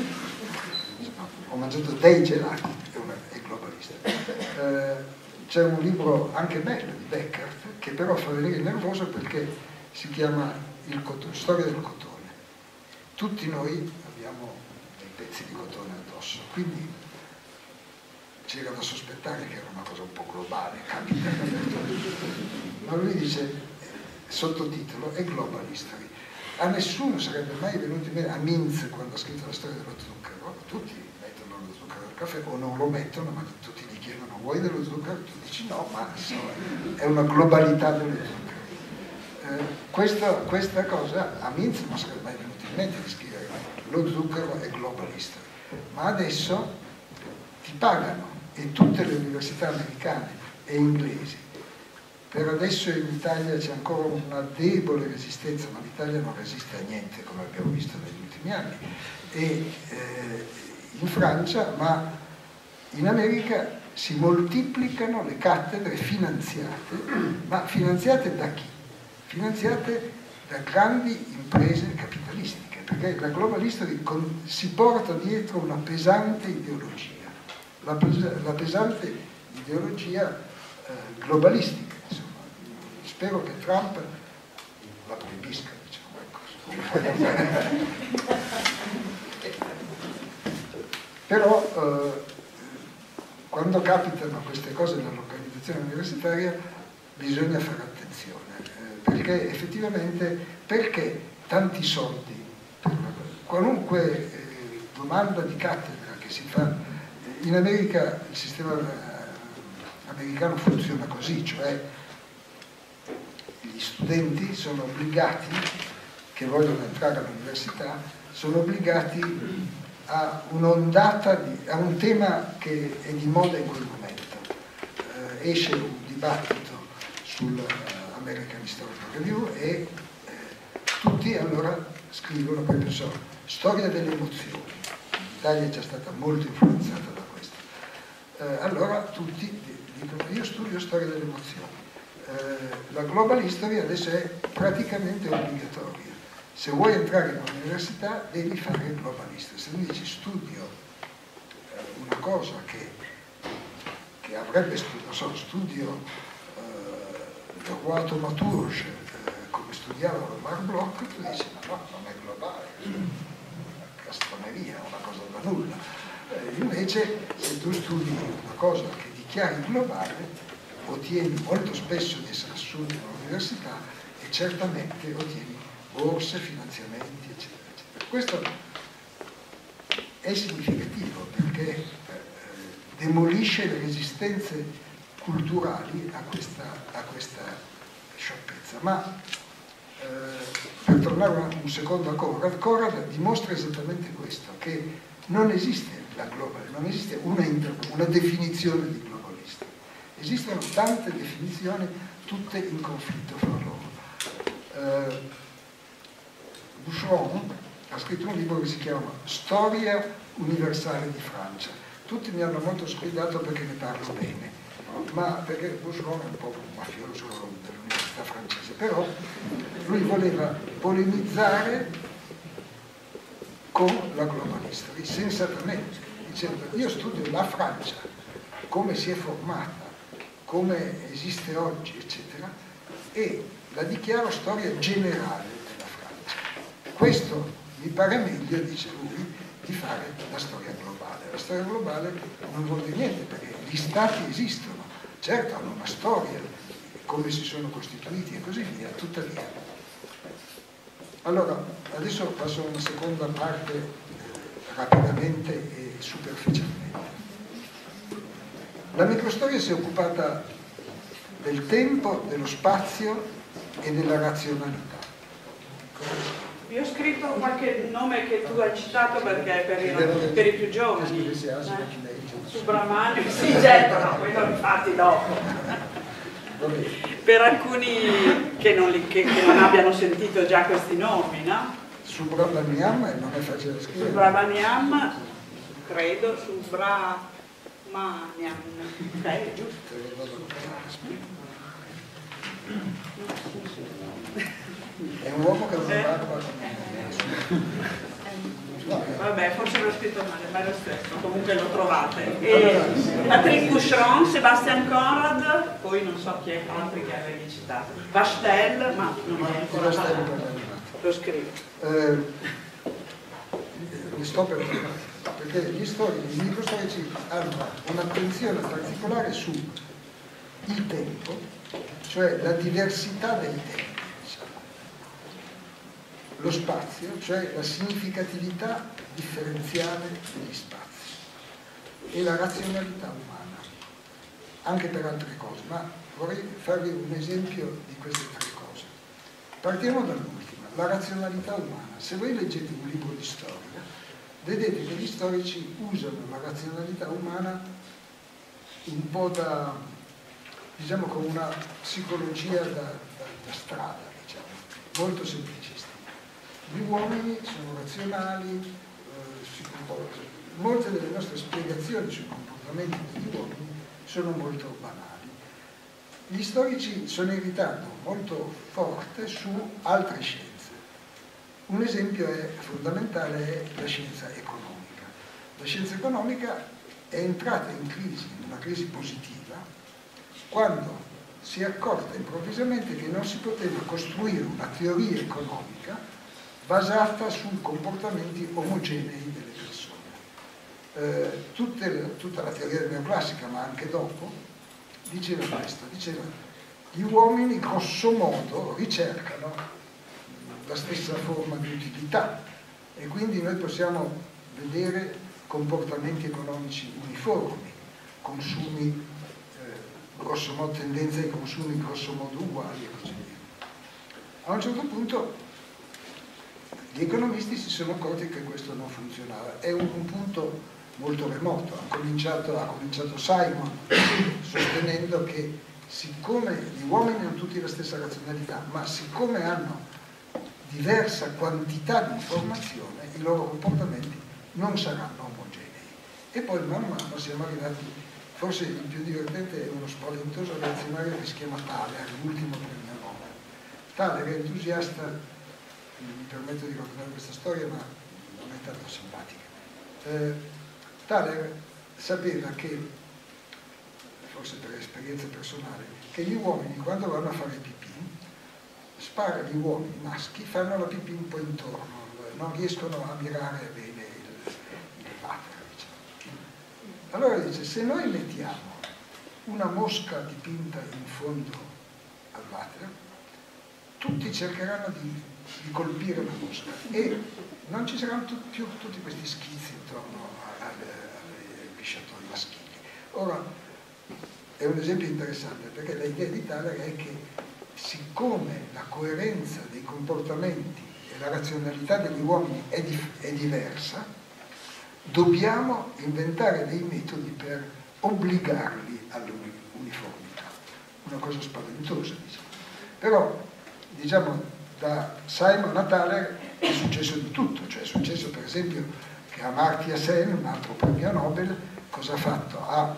Ho mangiato dei gelati e globalista. Eh, c'è un libro anche bello di Beckert che però fa venire nervoso perché si chiama il cotone, Storia del cotone. Tutti noi abbiamo dei pezzi di cotone addosso, quindi c'era da sospettare che era una cosa un po' globale, capita. Ma lui dice, sottotitolo, è Global History. A nessuno sarebbe mai venuto in mente, a Minz quando ha scritto la storia dello zucchero, tutti mettono lo zucchero nel caffè o non lo mettono, ma tutti gli chiedono vuoi dello zucchero? Tu dici no, ma insomma, è una globalità dello zucchero. Eh, questa, questa cosa a Minz non sarebbe mai venuto in mente di scrivere lo zucchero è Global History, ma adesso ti pagano e tutte le università americane e inglesi. Per adesso in Italia c'è ancora una debole resistenza, ma l'Italia non resiste a niente, come abbiamo visto negli ultimi anni, e eh, in Francia, ma in America si moltiplicano le cattedre finanziate, ma finanziate da chi? Finanziate da grandi imprese capitalistiche, perché la Global History con, si porta dietro una pesante ideologia, la, la pesante ideologia eh, globalistica. Spero che Trump la proibisca, diciamo, ecco. Però eh, quando capitano queste cose nell'organizzazione universitaria bisogna fare attenzione, eh, perché effettivamente, perché tanti soldi per qualunque eh, domanda di cattedra che si fa, in America il sistema eh, americano funziona così, cioè gli studenti sono obbligati, che vogliono entrare all'università, sono obbligati a un'ondata, di, a un tema che è di moda in quel momento. Eh, esce un dibattito sul uh, American Historical Review e eh, tutti allora scrivono, per esempio, storia delle emozioni. L'Italia è già stata molto influenzata da questo. Eh, allora tutti dicono, io studio storia delle emozioni. La Global History adesso è praticamente obbligatoria. Se vuoi entrare in un'università devi fare Global History. Se tu dici studio una cosa che, che avrebbe studiato, non so, studio eh, le roi thaumaturge eh, come studiava Omar Bloch, tu dici ma no, non è globale, è una castroneria, una cosa da nulla. Eh, invece se tu studi una cosa che dichiari globale ottieni molto spesso di essere assunto all'università e certamente ottieni borse, finanziamenti, eccetera, eccetera. Questo è significativo perché eh, demolisce le resistenze culturali a questa, a questa sciocchezza. Ma eh, per tornare un, un secondo a Conrad, Conrad dimostra esattamente questo, che non esiste la globale, non esiste una, una definizione di globalista. Esistono tante definizioni, tutte in conflitto fra loro. Eh, Boucheron ha scritto un libro che si chiama Storia universale di Francia. Tutti mi hanno molto sgridato perché ne parlo bene, ma perché Boucheron è un po' un mafioso dell'università francese, però lui voleva polemizzare con la Global History, sensatamente, dicendo io studio la Francia, come si è formata, come esiste oggi, eccetera, e la dichiaro storia generale della Francia. Questo mi pare meglio, dice lui, di fare la storia globale. La storia globale non vuol dire niente, perché gli stati esistono, certo hanno una storia, come si sono costituiti e così via, tuttavia. Allora, adesso passo a una seconda parte eh, rapidamente e superficialmente. La microstoria si è occupata del tempo, dello spazio e della razionalità.
Io ho scritto qualche nome che tu hai citato perché per i, per i più giovani. Eh? Subramanian, sì, certo, no, quello infatti dopo. Per alcuni che non, li, che, che non abbiano sentito già questi nomi, no?
Subramanian non è facile da scrivere.
Subramanian, credo, Subramanian, ok, giusto.
È un uomo che non parla.
Vabbè, forse l'ho scritto male, ma è lo stesso, comunque lo trovate. E Patrick Boucheron, Sebastian Conrad, poi non so chi è altri che avevi citato. Vastel, ma non è ancora parlato. Lo scrivo.
Eh, mi sto per perché gli storici, i microstorici hanno un'attenzione particolare sul tempo, cioè la diversità dei tempi. Lo spazio, cioè la significatività differenziale degli spazi e la razionalità umana, anche per altre cose, ma vorrei farvi un esempio di queste tre cose. Partiamo dall'ultima, la razionalità umana. Se voi leggete un libro di storia, vedete che gli storici usano la razionalità umana un po' da, diciamo, come una psicologia da, da, da strada, diciamo, molto semplicistica. Gli uomini sono razionali, eh, si molte delle nostre spiegazioni sui comportamenti degli uomini sono molto banali. Gli storici sono in ritardo molto forte su altre scienze. Un esempio è, fondamentale è la scienza economica. La scienza economica è entrata in crisi, in una crisi positiva, quando si è accorta improvvisamente che non si poteva costruire una teoria economica basata su comportamenti omogenei delle persone. Eh, tutte, tutta la teoria neoclassica, ma anche dopo, diceva questo, diceva gli uomini grosso modo ricercano la stessa forma di utilità e quindi noi possiamo vedere comportamenti economici uniformi, consumi, eh, grosso modo, tendenze ai consumi grosso modo uguali e così via. A un certo punto gli economisti si sono accorti che questo non funzionava. È un, un punto molto remoto. Ha cominciato, ha cominciato Simon sostenendo che siccome gli uomini hanno tutti la stessa razionalità, ma siccome hanno diversa quantità di informazione, i loro comportamenti non saranno omogenei. E poi man mano siamo arrivati, forse il più divertente è uno spaventoso reazionario che si chiama Thaler, l'ultimo premio Nobel. Thaler è entusiasta, mi permetto di raccontare questa storia, ma non è tanto simpatica. Eh, Thaler sapeva che, forse per esperienza personale, che gli uomini quando vanno a fare pipì, spara gli uomini maschi, fanno la pipì un po' intorno, non riescono a mirare bene il, il water, diciamo. Allora dice, se noi mettiamo una mosca dipinta in fondo al water, tutti cercheranno di di colpire la mosca e non ci saranno tu, più tutti questi schizzi intorno ai pisciatori maschili. Ora, è un esempio interessante perché l'idea di Thaler è che siccome la coerenza dei comportamenti e la razionalità degli uomini è, di, è diversa, dobbiamo inventare dei metodi per obbligarli all'uniformità. Una cosa spaventosa, diciamo. Però, diciamo, da Simon a Thaler è successo di tutto, cioè è successo per esempio che Amartya Sen, un altro premio Nobel, cosa ha fatto? Ha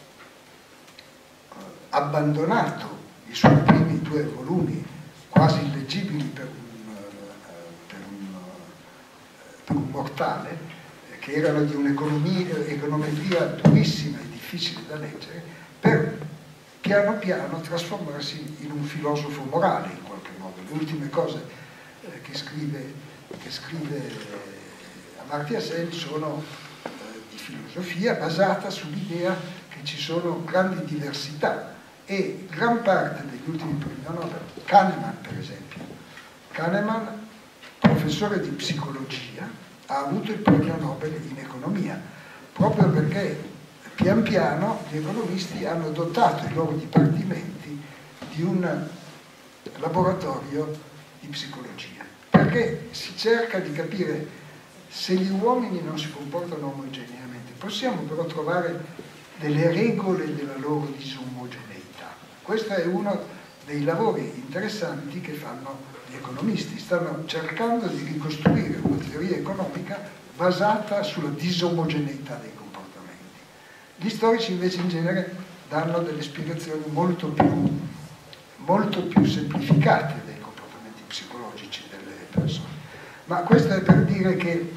abbandonato i suoi primi due volumi quasi illeggibili per un, per un, per un mortale, che erano di un'econometria durissima e difficile da leggere, per piano piano trasformarsi in un filosofo morale in qualche modo. Le ultime cose eh, che scrive, che scrive eh, Amartya Sen sono eh, di filosofia basata sull'idea che ci sono grandi diversità e gran parte degli ultimi premi Nobel, Kahneman per esempio, Kahneman, professore di psicologia, ha avuto il premio Nobel in economia, proprio perché pian piano gli economisti hanno dotato i loro dipartimenti di un laboratorio di psicologia. perché si cerca di capire se gli uomini non si comportano omogeneamente. Possiamo però trovare delle regole della loro disomogeneità. Questo è uno dei lavori interessanti che fanno gli economisti. Stanno cercando di ricostruire una teoria economica basata sulla disomogeneità dei comportamenti. Gli storici invece in genere danno delle spiegazioni molto più, molto più semplificate dei comportamenti psicologici delle persone. Ma questo è per dire che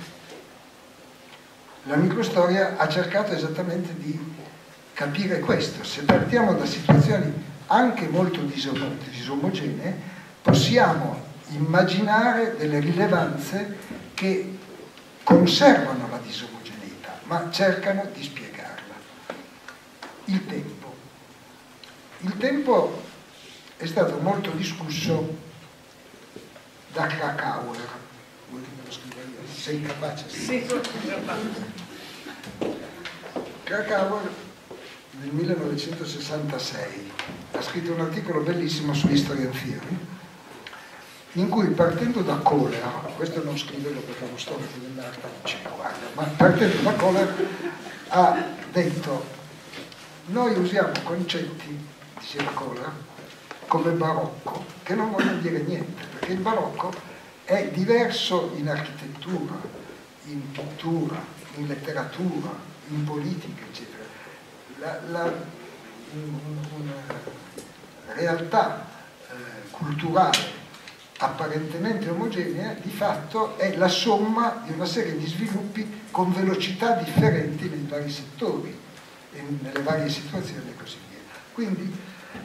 la microstoria ha cercato esattamente di capire questo. Se partiamo da situazioni anche molto disomogenee, possiamo immaginare delle rilevanze che conservano la disomogeneità, ma cercano di spiegarla. Il tempo. Il tempo è stato molto discusso da Krakauer. Vuoi che me lo scriva io? Sei capace?
Sì, sono capace.
Krakauer nel millenovecentosessantasei ha scritto un articolo bellissimo su History and Theory, in cui partendo da Kohler, questo non scriverlo perché è uno storico dell'arte, non ci riguarda, ma partendo da Kohler ha detto: noi usiamo concetti, diceva Kohler, come barocco, che non vogliono dire niente, perché il barocco è diverso in architettura, in pittura, in letteratura, in politica, eccetera. La, la, una realtà eh, culturale apparentemente omogenea di fatto è la somma di una serie di sviluppi con velocità differenti nei vari settori, nelle varie situazioni e così via. Quindi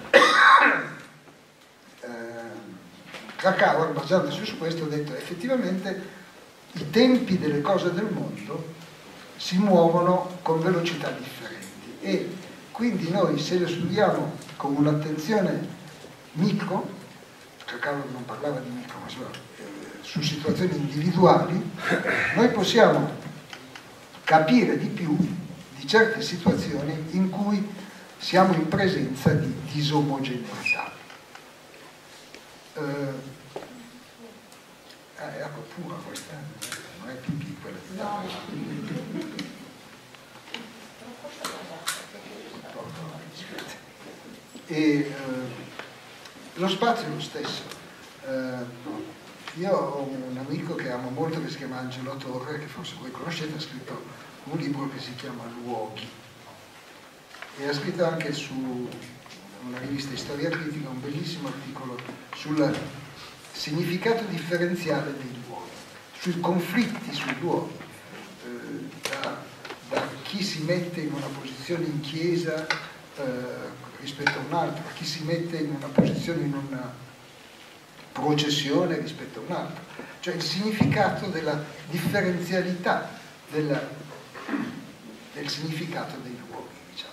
eh, Krakauer, basandosi su questo, ha detto effettivamente i tempi delle cose del mondo si muovono con velocità differenti e quindi noi, se le studiamo con un'attenzione micro, Krakauer non parlava di micro, ma solo, eh, su situazioni individuali, noi possiamo capire di più di certe situazioni in cui siamo in presenza di disomogeneità. Eh, eh, ecco, pura questa, non è pipì quella di no. E eh, lo spazio è lo stesso. Eh, io ho un amico che amo molto che si chiama Angelo Torre, che forse voi conoscete, ha scritto un libro che si chiama Luoghi e ha scritto anche su una rivista di storia critica un bellissimo articolo sul significato differenziale dei luoghi, sui conflitti sui luoghi, eh, da, da chi si mette in una posizione in chiesa eh, rispetto a un altro, a chi si mette in una posizione in una processione rispetto a un altro, cioè il significato della differenzialità della, del significato dei luoghi, diciamo.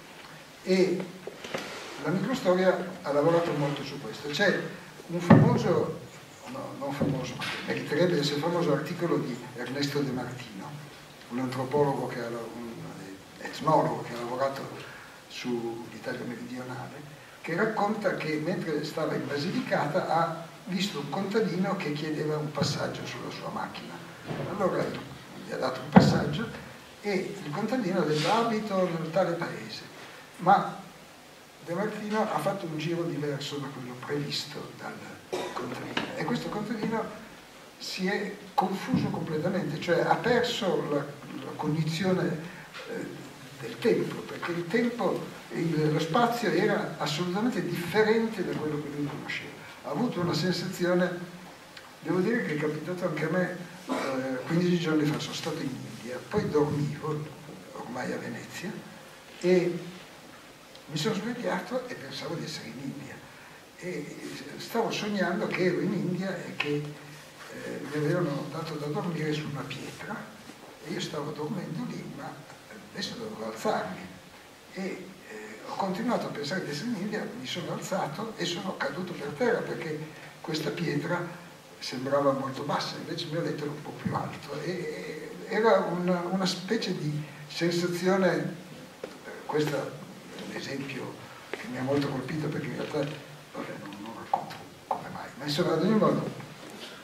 E la microstoria ha lavorato molto su questo. C'è un famoso, no, non famoso, ma meriterebbe essere famoso articolo di Ernesto De Martino, un antropologo che ha, un etnologo che ha lavorato sull'Italia meridionale, che racconta che mentre stava in Basilicata ha visto un contadino che chiedeva un passaggio sulla sua macchina. Allora gli ha dato un passaggio e il contadino ha detto: abito nel tale paese, ma De Martino ha fatto un giro diverso da quello previsto dal contadino e questo contadino si è confuso completamente, cioè ha perso la, la cognizione eh, del tempo, perché il tempo, il, lo spazio era assolutamente differente da quello che lui conosceva. Ha avuto una sensazione, devo dire che è capitato anche a me, eh, quindici giorni fa sono stato in India, poi dormivo, ormai a Venezia, e mi sono svegliato e pensavo di essere in India e stavo sognando che ero in India e che eh, mi avevano dato da dormire su una pietra e io stavo dormendo lì, ma adesso dovevo alzarmi e eh, ho continuato a pensare di essere in India, mi sono alzato e sono caduto per terra perché questa pietra sembrava molto bassa, invece il mio letto era un po' più alto e era una, una specie di sensazione, questo è un esempio che mi ha molto colpito perché in realtà vabbè, non, non racconto come mai, ma insomma ad ogni modo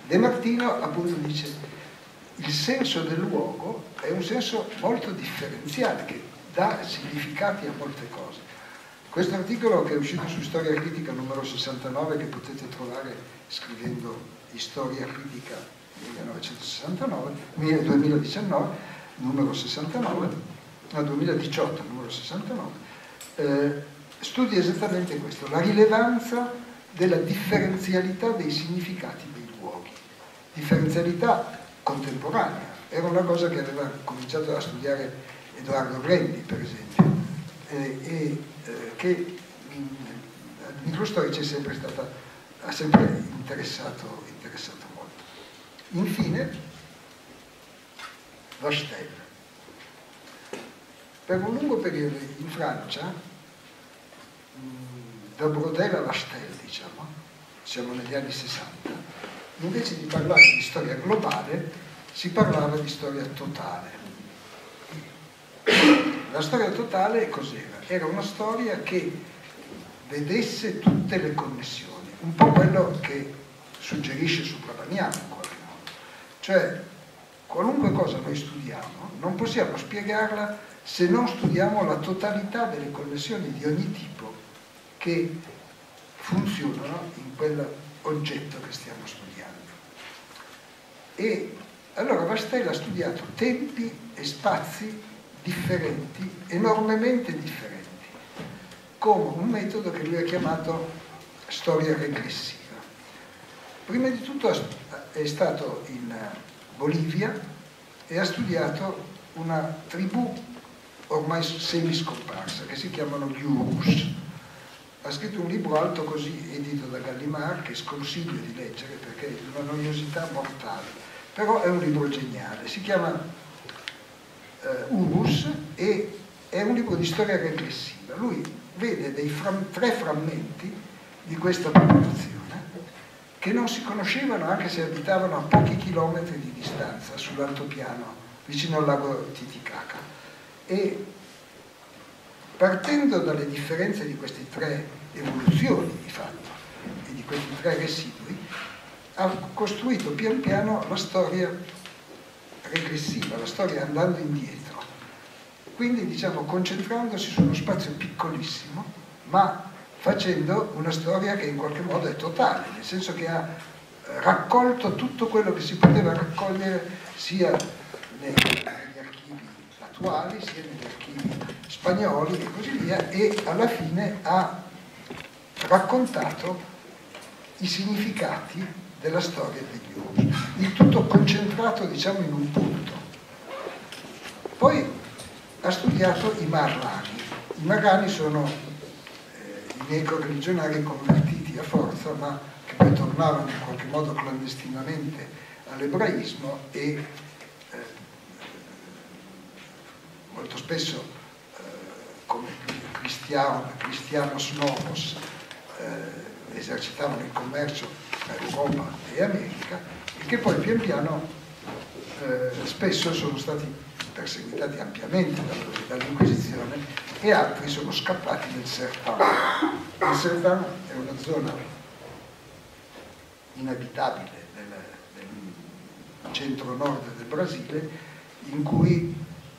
De Martino appunto dice il senso del luogo è un senso molto differenziale che dà significati a molte cose. Questo articolo, che è uscito su Storia Critica numero sessantanove, che potete trovare scrivendo di Storia Critica millenovecentosessantanove, duemiladiciannove, numero sessantanove, no, duemiladiciotto, numero sessantanove, eh, studia esattamente questo, la rilevanza della differenzialità dei significati dei luoghi. Differenzialità contemporanea, era una cosa che aveva cominciato a studiare Edoardo Brendi, per esempio, eh, e eh, che al microstorici è sempre stata, ha sempre interessato, interessato molto. Infine, Vastel. Per un lungo periodo in Francia, da Braudel a Vastel, diciamo, siamo negli anni sessanta, invece di parlare di storia globale, si parlava di storia totale. La storia totale cos'era? Era una storia che vedesse tutte le connessioni, un po' quello che suggerisce Suprabbaniano in qualche modo. Cioè, qualunque cosa noi studiamo, non possiamo spiegarla se non studiamo la totalità delle connessioni di ogni tipo che funzionano in quell'oggetto che stiamo studiando. E allora Vastel ha studiato tempi e spazi differenti, enormemente differenti, con un metodo che lui ha chiamato storia regressiva. Prima di tutto è stato in Bolivia e ha studiato una tribù ormai semi-scomparsa che si chiamano gli Urus. Ha scritto un libro alto così, edito da Gallimard, che sconsiglio di leggere perché è di una noiosità mortale, però è un libro geniale, si chiama eh, Urus e è un libro di storia regressiva. Lui vede dei fram- tre frammenti di questa popolazione che non si conoscevano anche se abitavano a pochi chilometri di distanza sull'altopiano vicino al lago Titicaca, e partendo dalle differenze di queste tre evoluzioni di fatto e di questi tre residui ha costruito pian piano la storia regressiva, la storia andando indietro, quindi diciamo concentrandosi su uno spazio piccolissimo ma facendo una storia che in qualche modo è totale, nel senso che ha raccolto tutto quello che si poteva raccogliere sia negli archivi attuali sia negli archivi spagnoli e così via, e alla fine ha raccontato i significati della storia degli Urus, il tutto concentrato diciamo in un punto. Poi ha studiato i Marrani. I Marrani sono i miei correligionari convertiti a forza, ma che poi tornavano in qualche modo clandestinamente all'ebraismo e eh, molto spesso eh, come cristiano, cristianos novos eh, esercitavano il commercio tra Europa e America e che poi pian piano eh, spesso sono stati perseguitati ampiamente dall'Inquisizione e altri sono scappati nel Sertão. Il Sertão è una zona inabitabile del, del centro-nord del Brasile in cui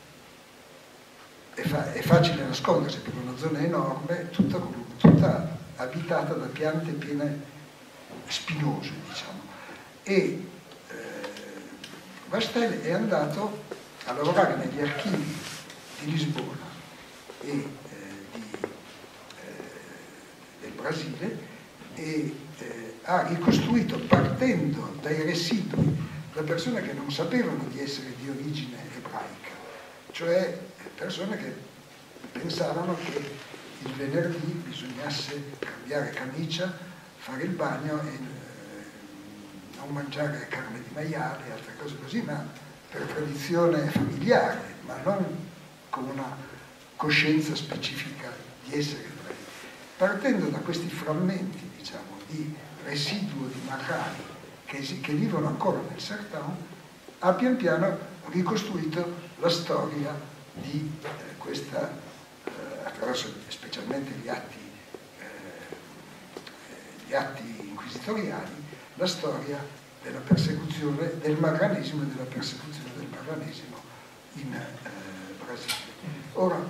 è, fa, è facile nascondersi perché è una zona enorme, tutta, tutta abitata da piante piene spinose, diciamo. E eh, Vastel è andato a lavorare negli archivi di Lisbona e eh, di, eh, del Brasile e eh, ha ricostruito, partendo dai residui da persone che non sapevano di essere di origine ebraica, cioè persone che pensavano che il venerdì bisognasse cambiare camicia, fare il bagno e eh, non mangiare carne di maiale e altre cose così, ma per tradizione familiare, ma non con una coscienza specifica di essere ebrei. Partendo da questi frammenti, diciamo, di residuo di Marrani che, che vivono ancora nel Sertão, ha pian piano ricostruito la storia di eh, questa, eh, attraverso specialmente gli atti, eh, gli atti inquisitoriali, la storia della persecuzione del marranesimo e della persecuzione del marranesimo in eh, Brasile. Ora,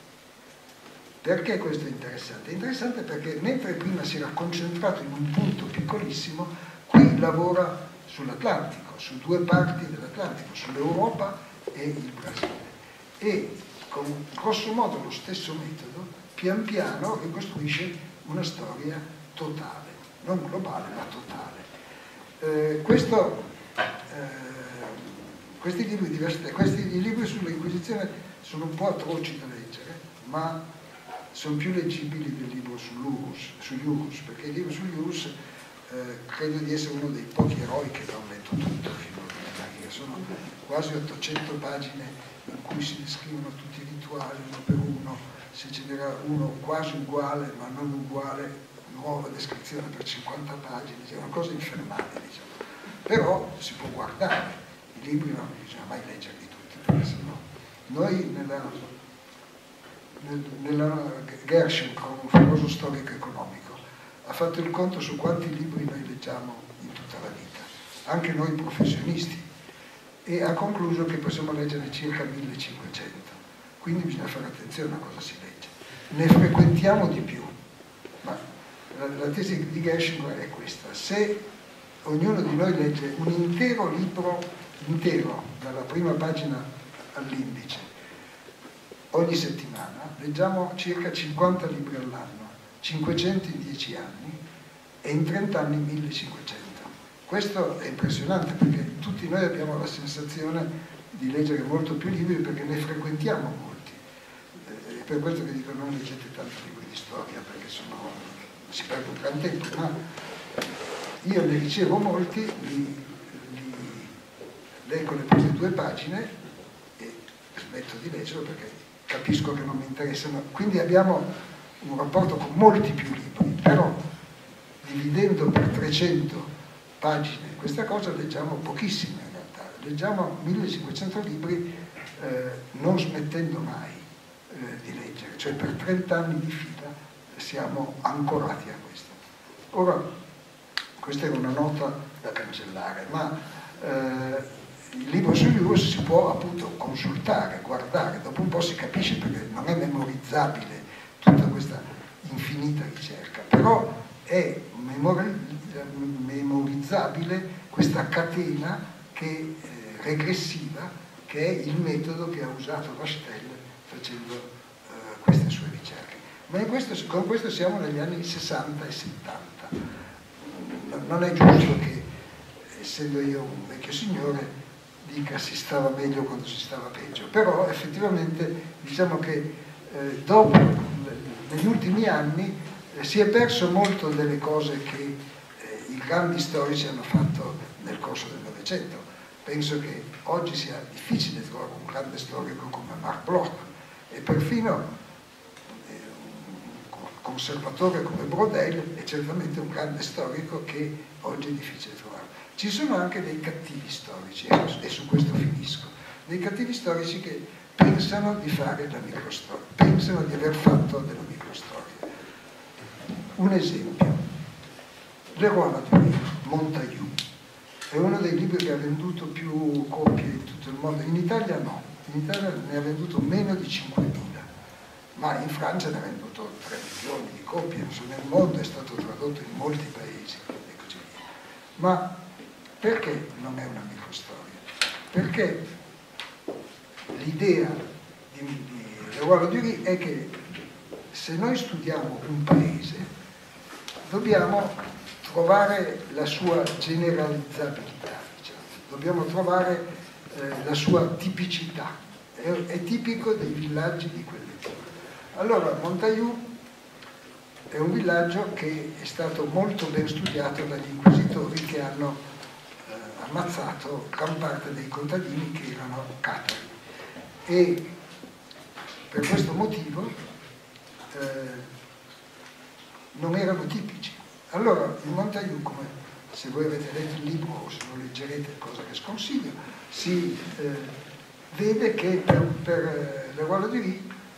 perché questo è interessante? È interessante perché mentre prima si era concentrato in un punto piccolissimo, qui lavora sull'Atlantico, su due parti dell'Atlantico, sull'Europa e il Brasile. E con grosso modo lo stesso metodo, pian piano ricostruisce una storia totale, non globale ma totale. Eh, questo, eh, questi libri, diversi, questi libri sull'Inquisizione sono un po' atroci da leggere, ma sono più leggibili del libro sull'Urus, sugli Urus, perché il libro sugli Urus eh, credo di essere uno dei pochi eroi che non ho letto tutto fino a ieri. Sono quasi ottocento pagine in cui si descrivono tutti i rituali uno per uno, se ce n'era uno quasi uguale ma non uguale, nuova descrizione per cinquanta pagine, è una cosa infernale, diciamo. Però si può guardare, i libri non bisogna mai leggerli tutti, perché sennò noi nella Nella, Gershon, un famoso storico economico, ha fatto il conto su quanti libri noi leggiamo in tutta la vita, anche noi professionisti, e ha concluso che possiamo leggere circa millecinquecento, quindi bisogna fare attenzione a cosa si legge. Ne frequentiamo di più, ma la, la tesi di Gershon è questa: se ognuno di noi legge un intero libro, intero, dalla prima pagina all'indice, ogni settimana, leggiamo circa cinquanta libri all'anno, cinquecento in dieci anni e in trenta anni millecinquecento. Questo è impressionante perché tutti noi abbiamo la sensazione di leggere molto più libri perché ne frequentiamo molti. È per questo che dico non leggete tanti libri di storia perché sennò si perde un gran tempo, ma io ne ricevo molti, li, li leggo le prime due pagine e smetto di leggerlo perché capisco che non mi interessano, quindi abbiamo un rapporto con molti più libri, però dividendo per trecento pagine questa cosa leggiamo pochissime in realtà, leggiamo millecinquecento libri eh, non smettendo mai eh, di leggere, cioè per trenta anni di fila siamo ancorati a questo. Ora, questa è una nota da cancellare, ma eh, il libro sugli Urus si può appunto consultare, guardare, dopo un po' si capisce perché non è memorizzabile tutta questa infinita ricerca, però è memori memorizzabile questa catena che, eh, regressiva che è il metodo che ha usato Vastel facendo eh, queste sue ricerche. Ma in questo, con questo siamo negli anni sessanta e settanta. Non è giusto che, essendo io un vecchio signore, dica si stava meglio quando si stava peggio, però effettivamente diciamo che eh, dopo, negli ultimi anni, eh, si è perso molto delle cose che eh, i grandi storici hanno fatto nel corso del Novecento. Penso che oggi sia difficile trovare un grande storico come Marc Bloch e perfino eh, un conservatore come Brodel è certamente un grande storico che oggi è difficile trovare. Ci sono anche dei cattivi storici, e su questo finisco, dei cattivi storici che pensano di fare la microstoria, pensano di aver fatto della microstoria. Un esempio, Le Roi Latouille, Montagu, è uno dei libri che ha venduto più copie in tutto il mondo, in Italia no, in Italia ne ha venduto meno di cinquemila, ma in Francia ne ha venduto tre milioni di copie, insomma nel mondo è stato tradotto in molti paesi e così via. Ma perché non è una microstoria? Perché l'idea di, di Le Roi Latouille è che se noi studiamo un paese dobbiamo trovare la sua generalizzabilità, diciamo. Dobbiamo trovare eh, la sua tipicità, è, è tipico dei villaggi di quell'epoca. Allora Montagu è un villaggio che è stato molto ben studiato dagli inquisitori che hanno ammazzato gran parte dei contadini che erano catari e per questo motivo eh, non erano tipici. Allora il Montagu, come se voi avete letto il libro o se lo leggerete, cosa che sconsiglio, si eh, vede che per, per Le Roi Latouille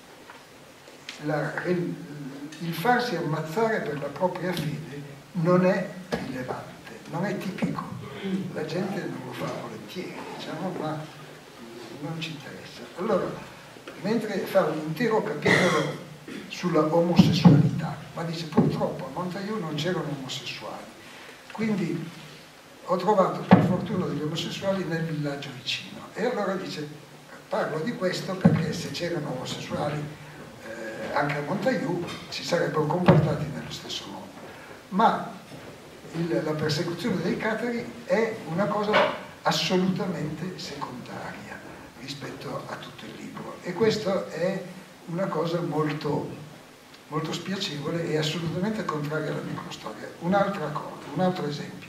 il farsi ammazzare per la propria fede non è rilevante, non è tipico. la gente non lo fa volentieri, diciamo, ma non ci interessa. Allora, mentre fa un intero capitolo sulla omosessualità, ma dice purtroppo a Montaillou non c'erano omosessuali, quindi ho trovato per fortuna degli omosessuali nel villaggio vicino, e allora dice parlo di questo perché se c'erano omosessuali eh, anche a Montaillou si sarebbero comportati nello stesso modo. Ma il, la persecuzione dei catari è una cosa assolutamente secondaria rispetto a tutto il libro, e questo è una cosa molto, molto spiacevole e assolutamente contraria alla microstoria. Un'altra cosa, un altro esempio.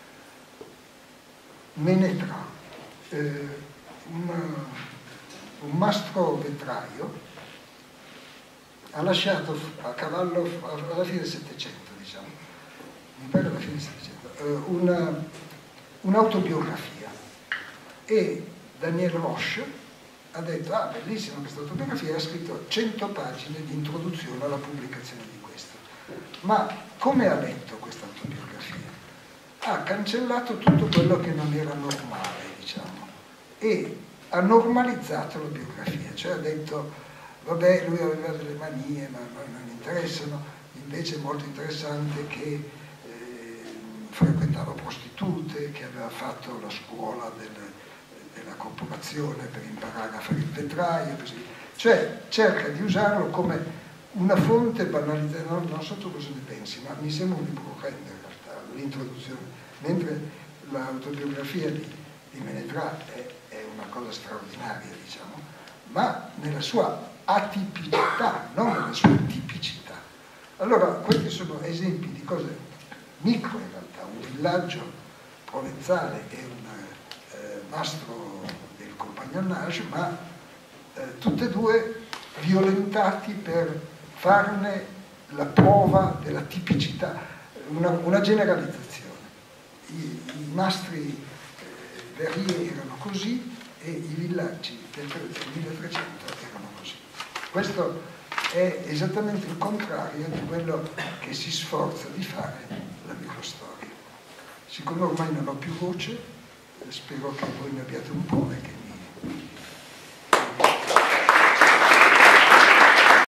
Ménétraz, eh, un, un mastro vetraio, ha lasciato a cavallo alla fine del Settecento, diciamo, mi pare alla fine del Settecento, eh, una, un'autobiografia, e Daniel Roche ha detto, ah bellissima questa autobiografia, e ha scritto cento pagine di introduzione alla pubblicazione di questo. Ma come ha letto questa autobiografia? Ha cancellato tutto quello che non era normale, diciamo, e ha normalizzato la biografia, cioè ha detto, vabbè, lui aveva delle manie, ma a noi non interessano, invece è molto interessante che eh, frequentava prostitute, che aveva fatto la scuola del, della corporazione per imparare a fare il vetraio, così. Cioè cerca di usarlo come una fonte banalizzata, non, non so tu cosa ne pensi, ma mi sembra un libro orrendo in realtà, l'introduzione, mentre l'autobiografia di, di Ménétraz è, è una cosa straordinaria, diciamo, ma nella sua atipicità, non nella sua tipicità. Allora, questi sono esempi di cose micro in realtà, un villaggio provenzale e un eh, mastro del compagnonnage, ma eh, tutte e due violentati per farne la prova della tipicità, una, una generalizzazione. I, i mastri eh, verrieri erano così e i villaggi del milletrecento erano così. Questo è esattamente il contrario di quello che si sforza di fare la microstoria. Siccome ormai non ho più voce, spero che voi ne abbiate un po' e che